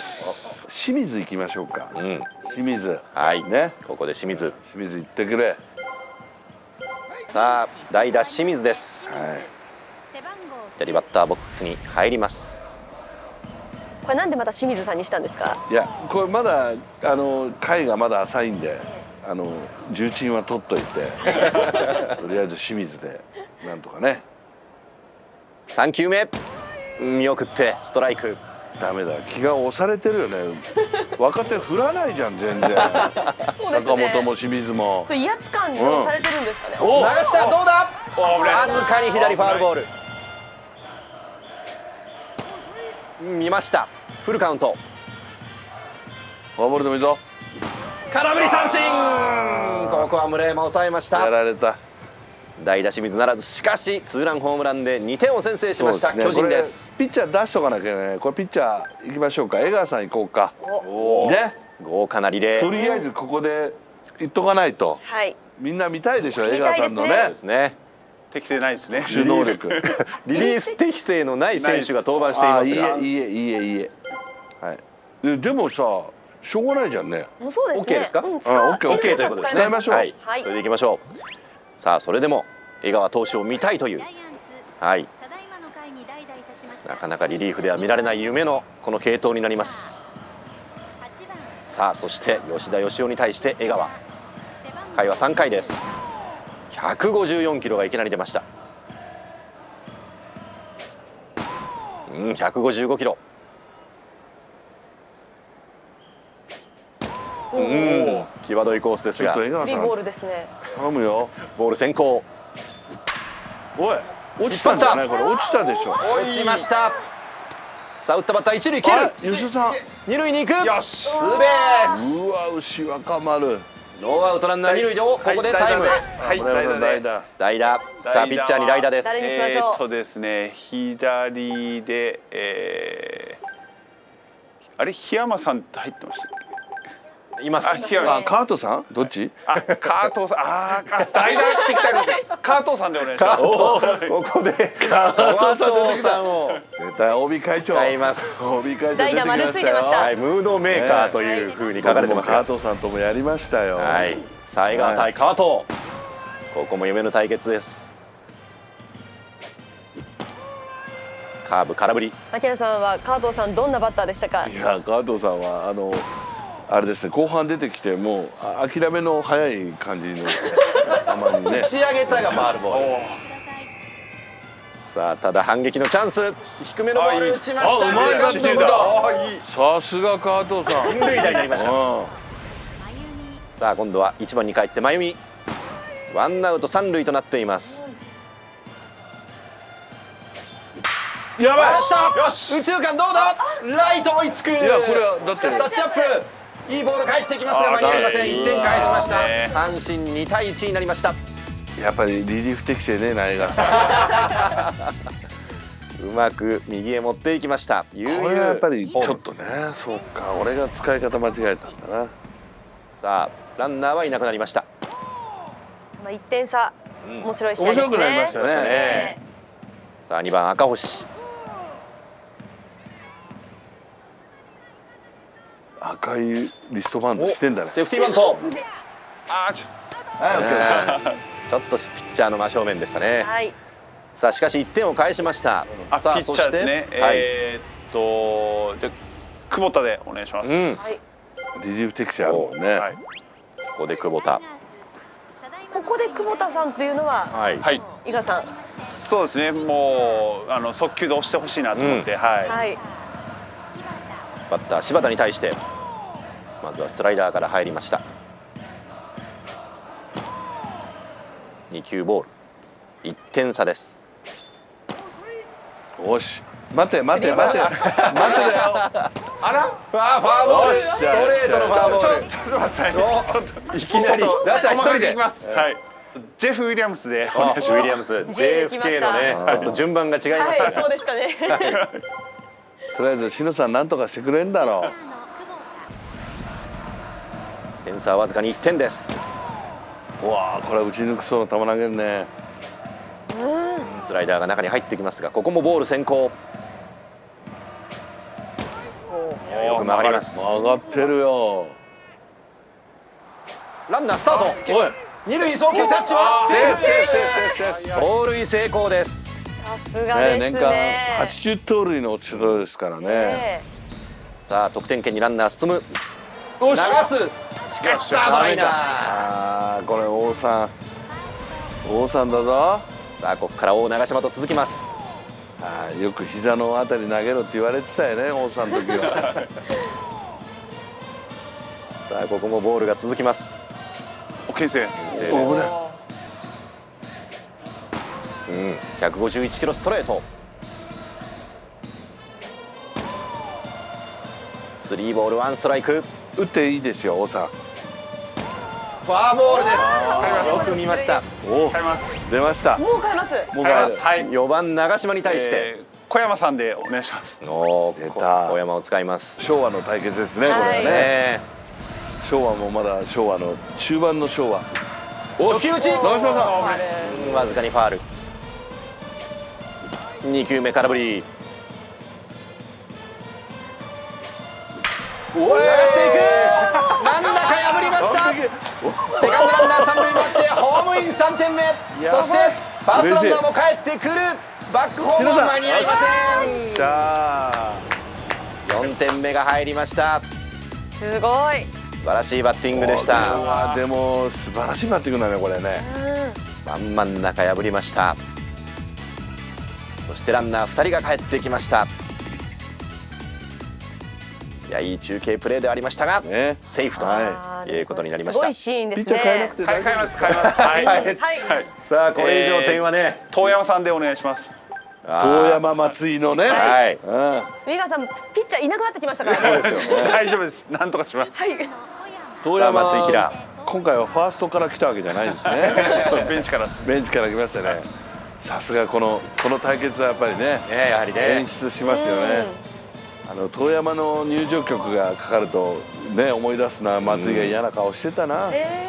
清水行きましょうか。清水。 はいね。 ここで清水。 清水行ってくれ。 さあ代打清水です。 はい。 左バッターボックスに入ります。 これなんでまた清水さんにしたんですか。 いや、これまだ回がまだ浅いんで、重鎮は取っといて、とりあえず清水でなんとかね。 3球目見送ってストライク。 ダメだ、気が押されてるよね。若手振らないじゃん全然。坂本も清水も。 威圧感に押されてるんですかね。 流した。どうだ。わずかに左ファウルボール。見ました。フルカウント。 フォアボールでもいいぞ。 空振り三振。ここは村山抑えました。 やられた。 代打清水ならず、しかしツーランホームランで2点を先制しました巨人です。 ピッチャー出しとかなきゃね。これピッチャー行きましょうか。江川さん行こうか。ね。 豪華なリレー。 とりあえずここで行っとかないと。 はい。 みんな見たいでしょ、江川さんのね。 ですね。 適正ないですね。 特殊能力。 リリース適正のない選手が登板していますが。 いいえ。はい。でもさ、しょうがないじゃんね。 もうそうですね。 OK ですか。 OK ということですね。 使いましょう。 はい。それでいきましょう。さあそれでも江川投手を見たいという。はい。なかなかリリーフでは見られない夢のこの継投になります。さあそして吉田義雄に対して江川。回は3回です。154キロがいきなり出ました。155キロ。際どいコースですが。 フリーボールですね。 頼むよ。 ボール先行。 おい。 落ちたんじゃないこれ落ちたでしょ。 落ちました。さあ打ったバッター一塁蹴る。 吉田さん。 二塁に行く。 よし。 ツーベース。 うわ牛若丸。 ノーアウトランナー二塁でここでタイム。 はい代打。 代打。さあピッチャーに代打です。 誰にしましょう。 ですね左であれ檜山さんって入ってましたっけ？ います。 あカートさんどっち？ カートさん代打ってきたのでカートさんでお願いします。 ここでカートさんを絶対 OB 会長使います。 OB 会長代打丸ついてました。 はい、ムードメーカーという風に書かれてますが、 カートさんともやりましたよ。 はい、さあ江川対川藤、ここも夢の対決です。カーブ空振り。 牧野さんは川藤さんどんなバッターでしたか？ いやカートさんはあれですね後半出てきてもう諦めの早い感じのあまりね打ち上げたがファウルボール。さあただ反撃のチャンス。低めのボール打ちました。 うまいバッティングだ。さすがカートさん。 進塁打になりました。さあ今度は1番に帰って真由美。ワンアウト3塁となっています。 やばい。 よし右中間どうだ。ライト追いつく。いやこれはだってしかしタッチアップ。いいボール返ってきますが間に合いません。1点返しました。阪神2対1になりました。 やっぱりリリーフ適正ね前川さん。 うまく右へ持っていきました。これはやっぱりちょっとねそうか俺が使い方間違えたんだな。 さあランナーはいなくなりました。 1点差、面白い試合ですね。 面白くなりましたね。 さあ2番赤星。 赤いリストバンドしてんだね。 セーフティーバント。ちょっとピッチャーの真正面でしたね。 はい。 さあしかし1点を返しました。さあピッチャーですね。じゃ久保田でお願いします。 リリーフ適正あるもんね。 ここで久保田。 ここで久保田さんというのは、 はい。 伊賀さん。 そうですね。もう速球で押してほしいなと思って、 はい。 バッター柴田に対してまずはスライダーから入りました。2球ボール。1点差です。 よし待てだよ。 あら？ フォアボール。ストレートのフォアボール。 ちょっと待って。 いきなり打者1人で。 はい。ジェフ・ウィリアムスでお願いします。 ウィリアムス JFK のねちょっと順番が違いました。 そうでしたね。 とりあえず篠さんなんとかしてくれんだろう。 点差はわずかに1点です。 うわこれは打ち抜くそうな球投げるね。 スライダーが中に入ってきますがここもボール先行。よく曲がります。 曲がってるよ。 ランナースタート。おい二塁送球キャッチはセーフ。盗塁成功です。 さすがですね。 年間80盗塁の落ち度ですからね。 さあ得点圏にランナー進む。流す。しかしサードライナー。 これ王さんだぞ。 さあここから王長嶋と続きます。 よく膝のあたり投げろって言われてたよね王さんの時は。 さあここもボールが続きます。 牽制。 151キロストレート。3ボール1ストライク。 打っていいですよ王さん。 フォアボールです。よく見ました。 変えます。 出ました。 もう変えます。 変えます。はい。 4番長嶋に対して小山さんでお願いします。 出た。 小山を使います。 昭和の対決ですねこれはね。昭和もまだ昭和の中盤の昭和。 初球打ち。 長嶋さん。 わずかにファール。2球目空振り。流していく。真ん中破りました。セカンドランナー3塁回ってホームイン3点目。そしてファーストランナーも帰ってくる。バックホームは間に合いません。4点目が入りました。 すごい。 素晴らしいバッティングでした。 でも素晴らしいバッティングだねこれね。 真ん中破りました。そしてランナー2人が帰ってきました。 いや、いい中継プレーではありましたが、 ねセーフということになりました。 すごいシーンですね。 ピッチャー変えなくて変えます変えます。はいはい。 さあ、これ以上点はね、 遠山さんでお願いします。 遠山松井のね。 はい、 うん。 三川さんピッチャーいなくなってきましたからね。 大丈夫です。なんとかします。 はい。 遠さあ松井キラ山今回はファーストから来たわけじゃないですね。 そうベンチから。 ベンチから来ましたね。さすがこの対決はやっぱりね、 ね、やはり演ね、 出しますよね。遠山の入場曲がかかるとね、思い出すな。松井が嫌な顔してたな。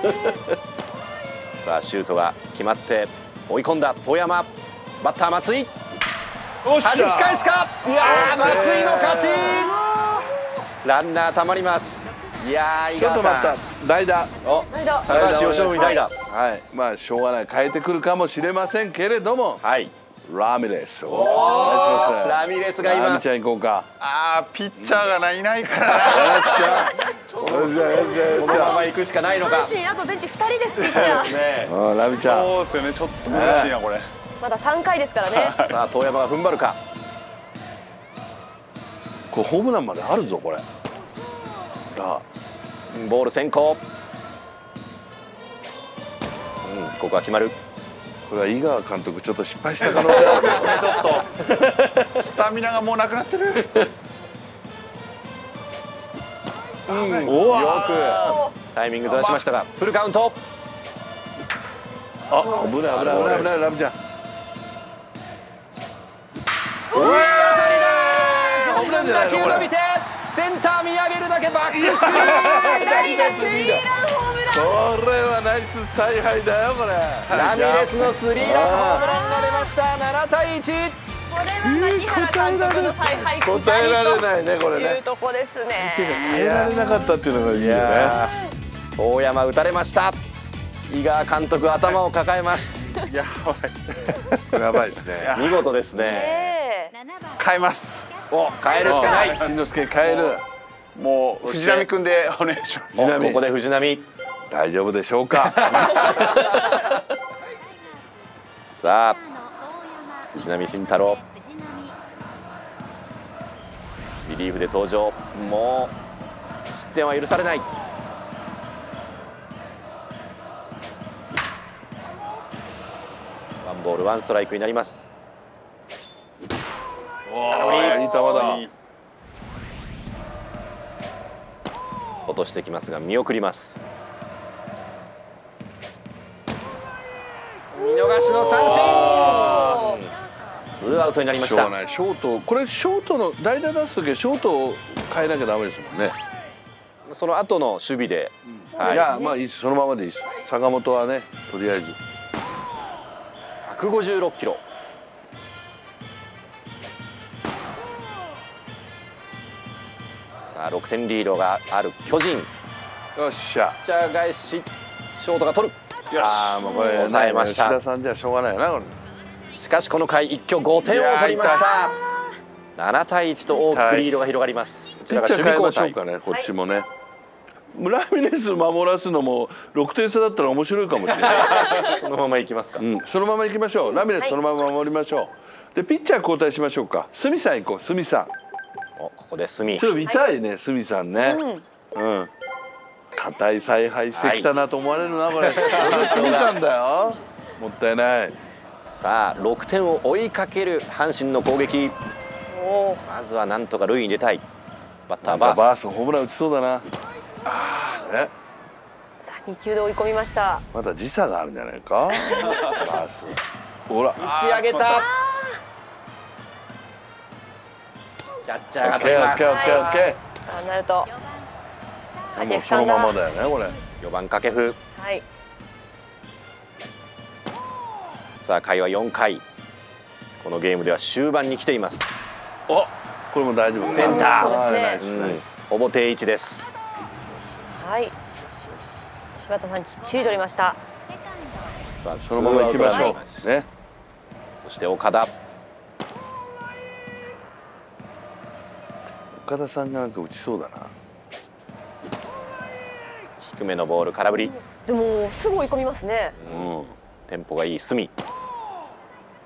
さあシュートが決まって追い込んだ遠山、バッター松井、弾き返すか。いやー、松井の勝ち。ランナーたまります。いやー、井ちょっと待った川さん、。 代打。 お、高橋由伸に代打。 はい。まあしょうがない。変えてくるかもしれませんけれども、 はい、 ラミレス。お願いします。 ラミレスがいます。 ラミちゃん行こうか。 ああピッチャーがいないからな。 よっしゃ。よっしゃよっしゃよっこしゃ。 のまま行くしかないのか。 阪神あとベンチ2人ですピッチャー。 ね、 ラミちゃん。 そうですよね。ちょっと難しいなこれ。 まだ3回ですからね。 さあ遠山が踏ん張るか。 これホームランまであるぞこれ。 ボール先行。ここは決まる。 これは井川監督ちょっと失敗した可能性ある。 ちょっとスタミナがもうなくなってる。 よくタイミングずらしましたが、フルカウント。 あ、危ない危ない危ない危ない。ラミちゃん。 危ない打球伸びてセンター見上げるだけバックスクリーン。 代打スリーランホームラン。 これはナイス采配だよこれ。 ラミレスのスリーランホームランが出ました。7対1。 これは牧原監督の采配答えられないねこれというね。 とこですね。 変えられなかったっていうのがいいよね。 遠山打たれました。井川監督頭を抱えます。 やばい。 やばいですね。 見事ですね。 え変えます。 お、変えるしかない。 新之助変える。 もう藤波君でお願いします。 お、ここで藤波。 大丈夫でしょうか。 さあ藤波晋太郎、リリーフで登場。もう失点は許されない。ワンボールワンストライクになります。 いい球だ。 落としてきますが見送ります。見逃しの三振。ツーアウトになりました。 しょうがない。ショート、これショートの代打出す時はショートを変えなきゃダメですもんね。 その後の守備で、 いやまあいいです。そのままでいいです。坂本はねとりあえず。 156キロ。さあ6点リードがある巨人。 よっしゃ。 ピッチャー返し、ショートが取る。 ああもうこれ抑えました。 吉田さんじゃしょうがないよなこれ。 しかしこの回一挙5点を取りました。7対1と大きくリードが広がります。こちピッらがチャー変えましょう守備交代。 かね。こっちもね。ラミレス守らすのも6点差だったら面白いかもしれない。 そのままいきますか。 そのまま行きましょう。ラミレスそのまま守りましょう。でピッチャー交代しましょうか。スミさん行こう。スミさん。 お、ここで隅。 ちょっと見たいね、スミさんね。硬い采配してきたなと思われるなこれ。これスミさんだよ。もったいない。 さあ6点を追いかける阪神の攻撃。まずはなんとか塁に出たい。バッターバース。 ホームラン打ちそうだな。ね。 さあ2球で追い込みました。 まだ時差があるんじゃないか。バース。ほら。 打ち上げた。キャッチャーが取ります。 オッケーオッケワンアウト。 ー。もうそのままだよねこれ。 4番掛布。 はい。 さあ回は4回。このゲームでは終盤に来ています。 お、これも大丈夫。 センター。 そうですねナイスナイス。 ほぼ定位置です。 はい。柴田さんきっちり取りました。 さあそのまま行きましょう。ね。 そして岡田。 岡田さんがなんか打ちそうだな。 低めのボール空振り。 でもすぐ追い込みますね。 テンポがいい隅。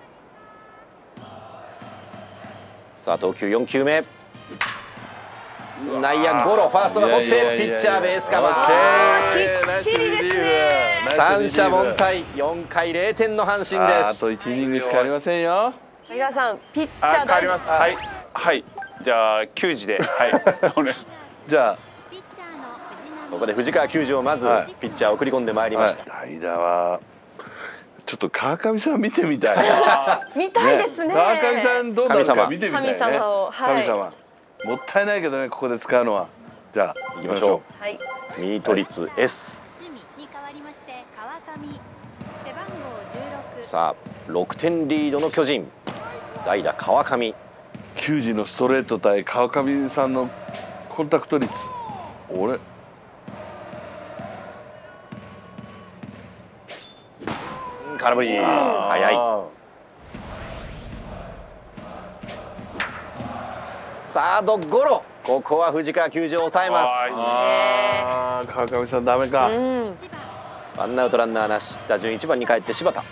さあ投球4球目。 内野ゴロ、ファーストが取ってピッチャーベースカバー。 きっちりですね。 三者凡退、4回0点の阪神です。 あと1イニングしかありませんよ。 井川さん、ピッチャー変わります。はいはいじゃあ球児ではいじゃあここで藤川球児をまずピッチャー送り込んでまいりました。 代打はちょっと川上さん見てみたい。 見たいですね。 川上さんどうなるか見てみたいね。 神様を、はい、 神様。もったいないけどね、ここで使うのは。じゃあ行きましょはい。 う。ミート率 S。 に変わりまして川上背番号16。 さあ6点リードの巨人。代打川上。 球児のストレート対川上さんのコンタクト率。俺。 空振り。早い。サードゴロ。ここは藤川球児を抑えます。 ああ、川上さんダメか。 ワンアウトランナーなし。打順1番に帰って柴田。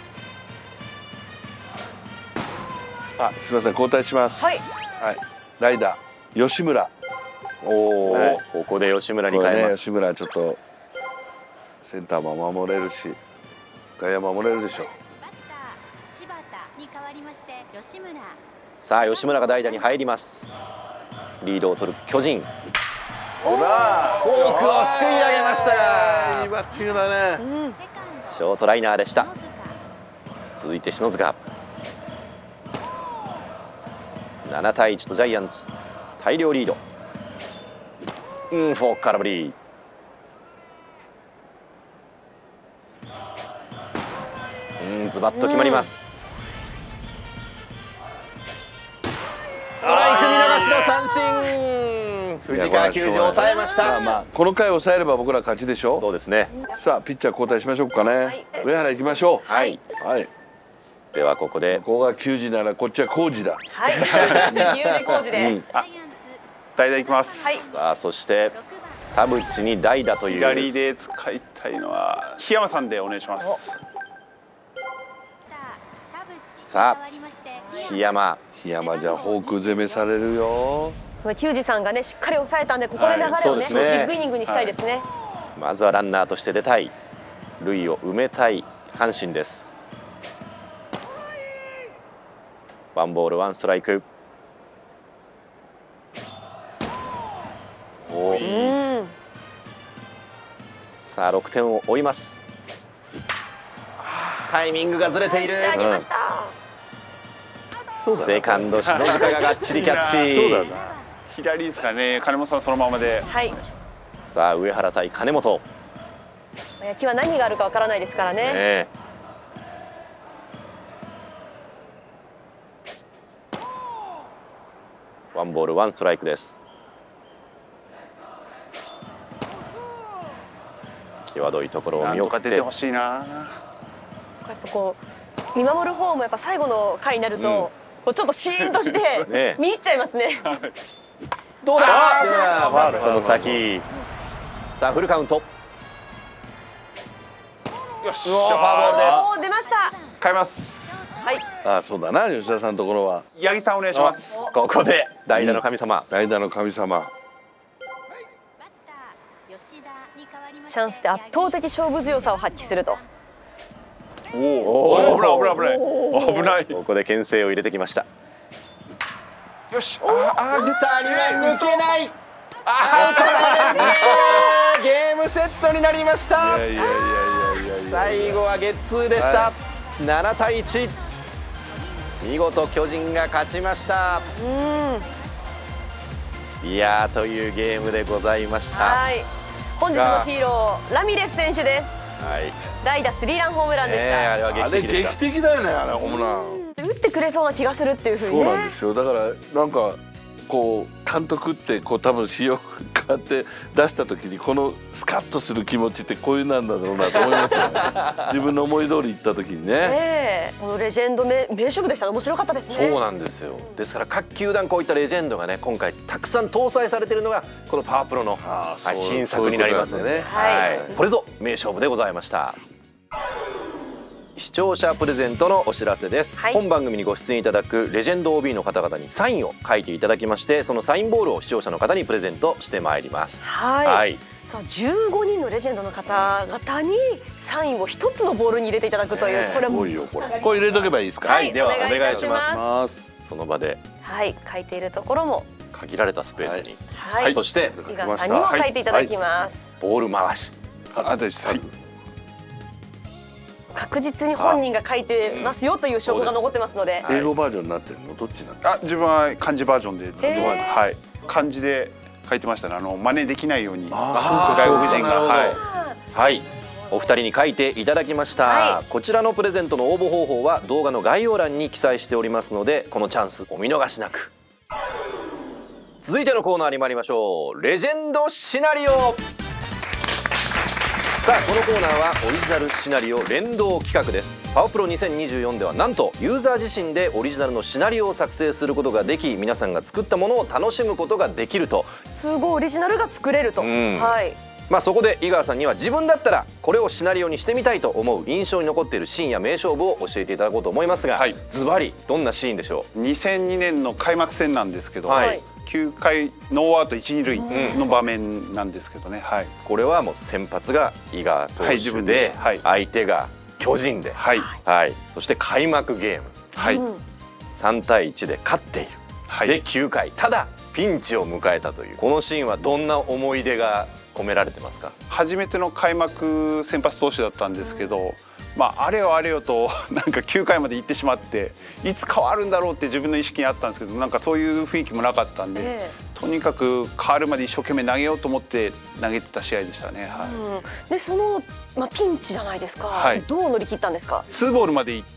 あ、すみません、交代します。 はい。 はい。代打吉村。 おお、 はい、 ここで吉村にこれね、 変えます。 吉村ちょっとセンターも守れるし、外野守れるでしょう。 バッター柴田に変わりまして吉村。 さあ吉村が代打に入ります。リードを取る巨人。 ほら、 フォークをすくい上げました。 いいバッティングだね。 ショートライナーでした。続いて篠塚。7対1とジャイアンツ大量リード。フォーク空振り。ズバッと決まります。ストライク見逃しの三振。藤川球児を抑えました。 まあこの回抑えれば僕ら勝ちでしょ。 そうですね。 さあピッチャー交代しましょうかね。 い上原行きましょう。 はい。 はい。 ではここでここが球児ならこっちは工事だ。 はい。U 字工事で。 代打いきます。 はい。 さあそして田淵に代打という左で使いたいのは檜山さんでお願いします。 さあ檜山。 檜山じゃフォーク攻めされるよ。 球児さんがねしっかり抑えたんでここで流れをね、 そうですねビッグイニングにしたいですね。 まずはランナーとして出たい。塁を埋めたい阪神です。ワンボールワンストライク。さあ6点を追います。タイミングがずれている。 仕上げました。 セカンド篠塚ががっちりキャッチ。 そうだな。 左ですかね。金本さんそのままで。 はい。 さあ上原対金本。 野球は何があるかわからないですからね。 ねワンボールワンストライクです。際どいところを見送って。 なんとか出てほしいな。 やっぱこう見守る方もやっぱ最後の回になると、こうちょっとシーンとしてね見入っちゃいますね。 どうだ。 ファウルその先。さあフルカウント。 よし。 フォアボールです。 おー出ました。 変えます。 はい。 あ、そうだな、吉田さんのところは八木さんお願いします。 ここで代打の神様。 代打の神様。 チャンスで圧倒的勝負強さを発揮すると。 おお、危ない危ない危ない危ない。 ここで牽制を入れてきました。 よし。あ出たには抜けない。アウトだ。ゲームセットになりました。 いや最後はゲッツーでした。7対1。見事巨人が勝ちました。いやーというゲームでございました。 はい。本日のヒーローラミレス選手です。 はい。 代打スリーランホームランでした。 あれはあれ劇的でした。 劇的だよね、あれホームラン。 打ってくれそうな気がするっていう風そうにね。 なんですよ。だからなんかこう監督ってこう多分仕様変わって出した時にこのスカッとする気持ちってこういうなんだろうなと思いますよね。自分の思い通りいった時にね。 このレジェンド名勝負でしたね。面白かったですね。 そうなんですよ。ですから各球団こういったレジェンドがね今回たくさん搭載されているのがこのパワープロの、はい、新作になりますので、 はいこれぞ名勝負でございました。 視聴者プレゼントのお知らせです、 はい、 本番組にご出演いただくレジェンド OB の方々にサインを書いていただきまして、そのサインボールを視聴者の方にプレゼントしてまいります。 はい、はい、さあ15人のレジェンドの方々にサインを一つのボールに入れていただくという、これもこれ入れとけばいいですか。 はい、ではお願いします。その場で書いているところも限られたスペースに、そして井川さんにも書いていただきます。 ボール回し、 確実に本人が書いてますよという証拠が残ってますので。 英語バージョンになってるのどっちなんですか。 自分は漢字バージョンではい、漢字で書いてましたね。真似できないように外国人がはい、お二人に書いていただきました、こちらのプレゼントの応募方法は動画の概要欄に記載しておりますので、このチャンスお見逃しなく。続いてのコーナーに参りましょう。レジェンドシナリオ。さあこのコーナーはオリジナルシナリオ連動企画です。パワプロ2024ではなんとユーザー自身でオリジナルのシナリオを作成することができ、皆さんが作ったものを楽しむことができると。 すごいオリジナルが作れると。はい。 そこで井川さんには自分だったらこれをシナリオにしてみたいと思う印象に残っているシーンや名勝負を教えていただこうと思いますが、ズバリどんなシーンでしょう。 2002年の開幕戦なんですけど、9回ノーアウト1、2塁の場面なんですけどね、 これはもう先発が井川投手で、相手が巨人で、そして開幕ゲーム、3対1で勝っている、で9回ただピンチを迎えたという、このシーンはどんな思い出が込められてますか。 初めての開幕先発投手だったんですけど、あれよあれよとなんか9回まで行ってしまって、いつ変わるんだろうって自分の意識にあったんですけど、なんかそういう雰囲気もなかったんで、とにかく変わるまで一生懸命投げようと思って投げてた試合でしたね。 でその、ピンチじゃないですか、どう乗り切ったんですか。 2ボールまで行って、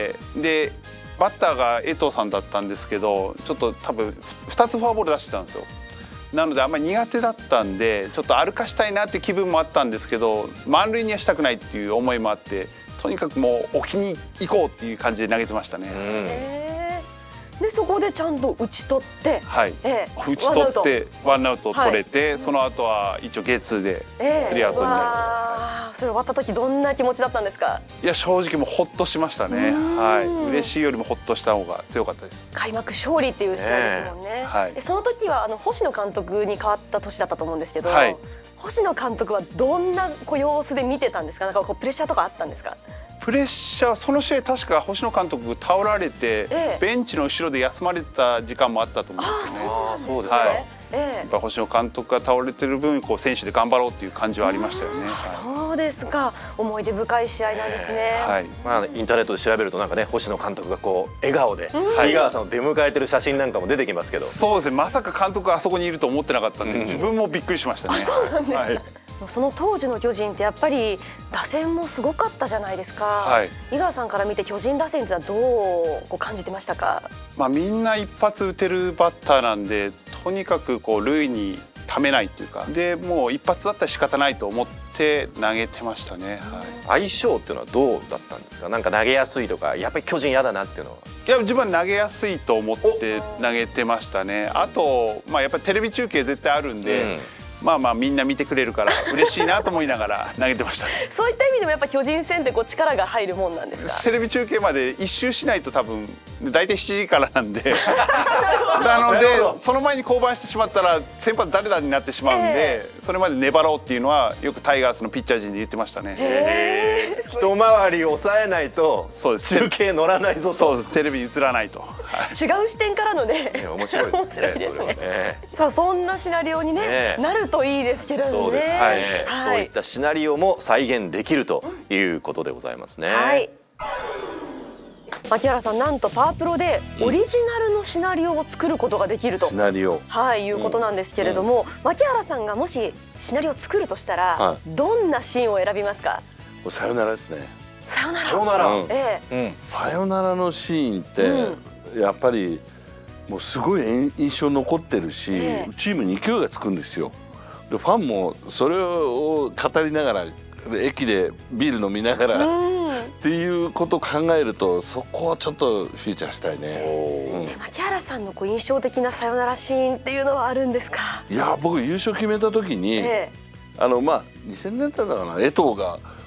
でバッターが江藤さんだったんですけど、ちょっと多分2つフォアボール出してたんですよ。なのであんまり苦手だったんで、ちょっと歩かしたいなっていう気分もあったんですけど、満塁にはしたくないっていう思いもあって、とにかくもう置きに行こうっていう感じで投げてましたね。 でそこでちゃんと打ち取って、 打ち取ってワンアウト取れて、その後は一応ゲッツーでスリーアウトになりました。 それ終わった時どんな気持ちだったんですか。 いや正直もうホッとしましたね。嬉しいよりもホッとした方が強かったです。 開幕勝利っていう試合ですもんね。その時は星野監督に変わった年だったと思うんですけど、星野監督はどんな様子で見てたんですか。なんかプレッシャーとかあったんですか。 プレッシャー、その試合確か星野監督倒られて、ベンチの後ろで休まれた時間もあったと思うんですよね。 そうですか。 やっぱ星野監督が倒れてる分、選手で頑張ろうっていう感じはありましたよね。 そうですか。思い出深い試合なんですね。 インターネットで調べるとなんかね、星野監督が笑顔で井川さんを出迎えてる写真なんかも出てきますけど。 そうですね。まさか監督があそこにいると思ってなかったんで、自分もびっくりしましたね。 そうなんです。その当時の巨人ってやっぱり打線もすごかったじゃないですか。井川さんから見て巨人打線ってのはどう感じてましたか。 みんな一発打てるバッターなんで、とにかく塁にためないっていうか、でもう一発だったら仕方ないと思って投げてましたね。 相性っていうのはどうだったんですか。なんか投げやすいとか、やっぱり巨人嫌だなっていうのは。 いや自分は投げやすいと思って投げてましたね。あとやっぱりテレビ中継絶対あるんで、みんな見てくれるから嬉しいなと思いながら投げてましたね。 そういった意味でもやっぱ巨人戦って力が入るもんなんですか。 テレビ中継まで一周しないと多分大体7時からなんでなのでその前に降板してしまったら先発誰だになってしまうんで、それまで粘ろうっていうのはよくタイガースのピッチャー陣で言ってましたね。 一回り抑えないと中継乗らないぞと。 そうです。テレビ映らないと。 違う視点からのね、 面白いですね。さあそんなシナリオにねなるといいですけどね。 そういったシナリオも再現できるということでございますね。 牧原さん、なんとパワプロでオリジナルのシナリオを作ることができると、 シナリオいうことなんですけれども、牧原さんがもしシナリオを作るとしたら、どんなシーンを選びますか。 さよならですね。 さよなら。 さよならのシーンってやっぱりもうすごい印象残ってるし、チームに勢いがつくんですよ。でファンもそれを語りながら駅でビール飲みながらっていうことを考えると、そこはちょっとフィーチャーしたいね。 牧原さんの印象的なさよならシーンっていうのはあるんですか。 いや僕優勝決めた時に、2000年代だから江藤が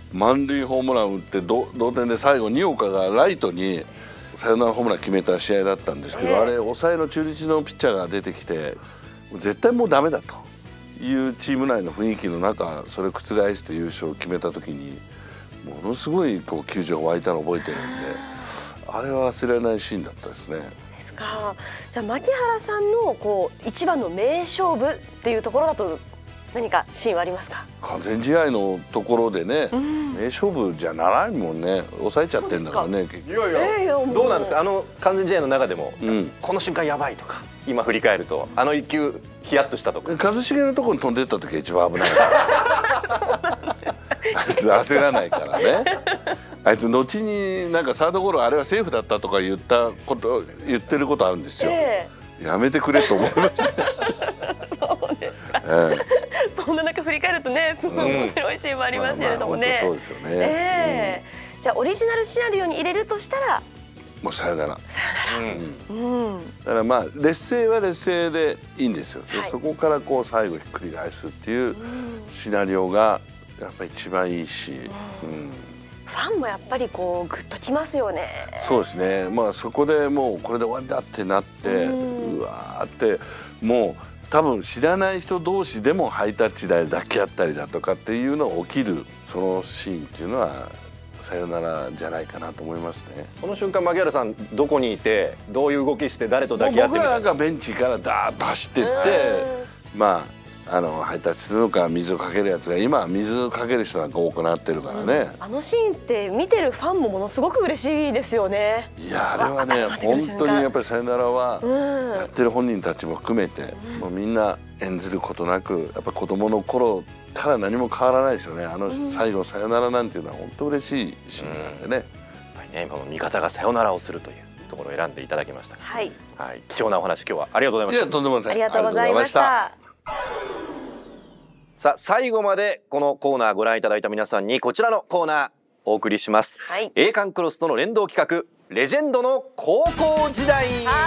満塁ホームラン打って同点で最後新岡がライトにサヨナラホームラン決めた試合だったんですけど、あれ抑えの中日のピッチャーが出てきて絶対もうダメだというチーム内の雰囲気の中、それを覆して優勝を決めた時にものすごいこう球場が湧いたのを覚えてるんで、あれは忘れられないシーンだったですね。 ですか。じゃあ牧原さんのこう一番の名勝負っていうところだと何かシーンはありますか？ 完全試合のところでね、名勝負じゃならないもんね。抑えちゃってんだからね。 いやいや、どうなんですか。完全試合の中でも、この瞬間やばいとか、今振り返ると一球ヒヤッとしたとか。 一茂のところに飛んでった時が一番危ないあいつ焦らないからね。あいつ後になんかサードゴロあれはセーフだったとか言ってることあるんですよ。やめてくれと思いました。 そうですか。そんな中振り返るとね、すごい面白いシーンもありましたけれどもね。 そうですよね。 じゃあオリジナルシナリオに入れるとしたらもうさよなら。 さよなら。 だからまあ劣勢は劣勢でいいんですよ。そこからこう最後ひっくり返すっていうシナリオがやっぱり一番いいし。 ファンもやっぱりこうグッときますよね。 そうですね。まあそこでもうこれで終わりだってなって、うわーってもう多分知らない人同士でもハイタッチで抱き合ったりだとかっていうのが起きるそのシーンっていうのはさよならじゃないかなと思いますね。 この瞬間牧原さんどこにいてどういう動きして誰と抱き合ってみたいな。 僕らがベンチからダーッと走ってってまあハイタッチするのか水をかけるやつが今水をかける人なんか多くなってるからね。 あのシーンって見てるファンもものすごく嬉しいですよね。 いやあれはね本当にやっぱりさよならはやってる本人たちも含めてもうみんな演ずることなくやっぱ子供の頃から何も変わらないですよね。最後さよならなんていうのは本当嬉しいシーンなんでね。やっぱりねこの味方がさよならをするというところを選んでいただきました。 はい。 貴重なお話今日はありがとうございました。 いやとんでもない。 ありがとうございました。 さあ最後までこのコーナーご覧いただいた皆さんにこちらのコーナーお送りします。栄冠クロスとの連動企画レジェンドの高校時代。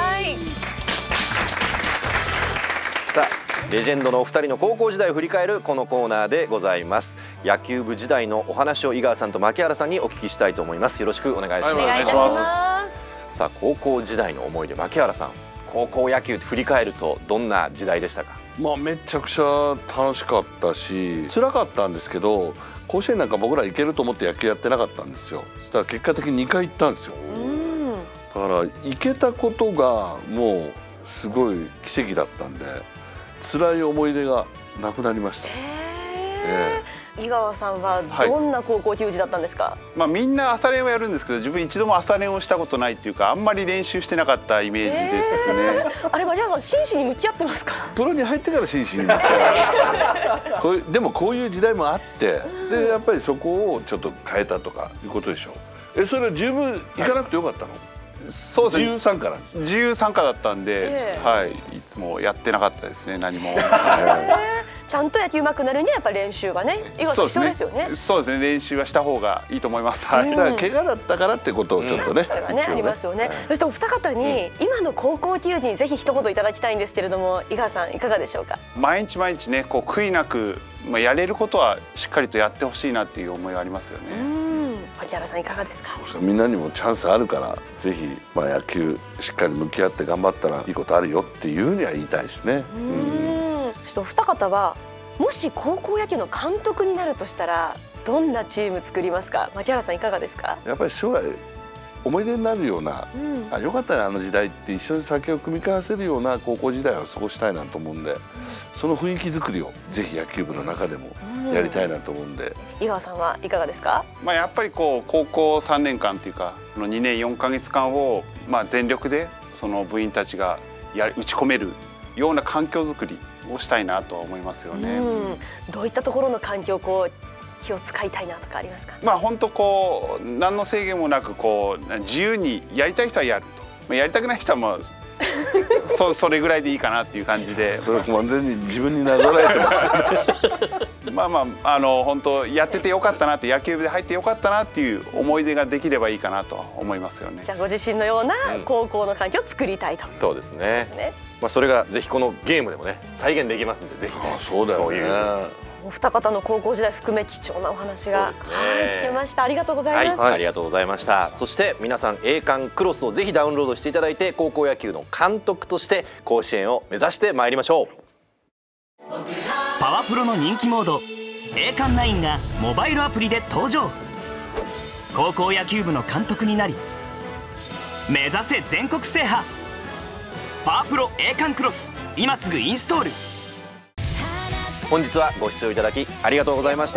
さあレジェンドのお二人の高校時代を振り返るこのコーナーでございます。野球部時代のお話を井川さんと牧原さんにお聞きしたいと思います。よろしくお願いします。 お願いします。 さあ高校時代の思い出、牧原さん高校野球って振り返るとどんな時代でしたか？ まあめちゃくちゃ楽しかったし辛かったんですけど、甲子園なんか僕ら行けると思って野球やってなかったんですよ。そしたら結果的に2回行ったんですよ。だから行けたことがもうすごい奇跡だったんで辛い思い出がなくなりました。 井川さんはどんな高校球児だったんですか？ まあみんな朝練をやるんですけど自分一度も朝練をしたことないっていうかあんまり練習してなかったイメージですね。 あれ牧原さん真摯に向き合ってますか？ プロに入ってから真摯に向き合うでもこういう時代もあってでやっぱりそこをちょっと変えたとかいうことでしょう。それは十分行かなくてよかったの？ そうですね。 自由参加なんです。 自由参加だったんで、いつもやってなかったですね何も。 ちゃんと野球上手くなるにはやっぱり練習がね、必要ですよね。 そうですね。練習はした方がいいと思います。だから怪我だったからってことをちょっとね。 それはねありますよね。そしてお二方に今の高校球児にぜひ一言いただきたいんですけれども、井川さんいかがでしょうか？ 毎日毎日ねこう悔いなくやれることはしっかりとやってほしいなっていう思いがありますよね。 牧原さんいかがですか？ みんなにもチャンスあるからぜひ野球しっかり向き合って頑張ったらいいことあるよっていうには言いたいですね。 ちょっとお二方はもし高校野球の監督になるとしたらどんなチーム作りますか？牧原さんいかがですか？ やっぱり将来思い出になるような、よかったねあの時代って一緒に酒を組み交わせるような高校時代を過ごしたいなと思うんで、その雰囲気作りをぜひ野球部の中でもやりたいなと思うんで。 井川さんはいかがですか？ やっぱりこう高校3年間っていうか2年4ヶ月間を全力でその部員たちが打ち込めるような環境づくりをしたいなとは思いますよね。 どういったところの環境を気を使いたいなとかありますか？ 本当こう何の制限もなくこう自由にやりたい人はやると、やりたくない人はそれぐらいでいいかなっていう感じで。 それ完全に自分になぞらえてますよね。 本当やっててよかったなって野球部で入ってよかったなっていう思い出ができればいいかなと思いますよね。 じゃあご自身のような高校の環境を作りたいと。 そうですね。それがぜひこのゲームでもね再現できますんでぜひね。 そうだよね。 お二方の高校時代含め貴重なお話が、聞けました。ありがとうございます。 ありがとうございました。そして皆さん栄冠クロスをぜひダウンロードしていただいて、高校野球の監督として甲子園を目指してまいりましょう。 パワプロの人気モード栄冠9がモバイルアプリで登場。高校野球部の監督になり目指せ全国制覇。パワプロ栄冠クロス、今すぐインストール。 本日はご視聴いただきありがとうございました。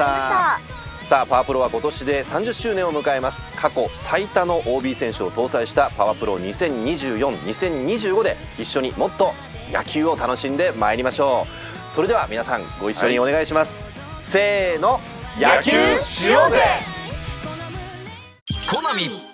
さあパワプロは今年で30周年を迎えます。過去最多の OB 選手を搭載したパワプロ2024、2025で一緒にもっと野球を楽しんでまいりましょう。それでは皆さんご一緒にお願いします。せーの、野球しようぜ。 コナミ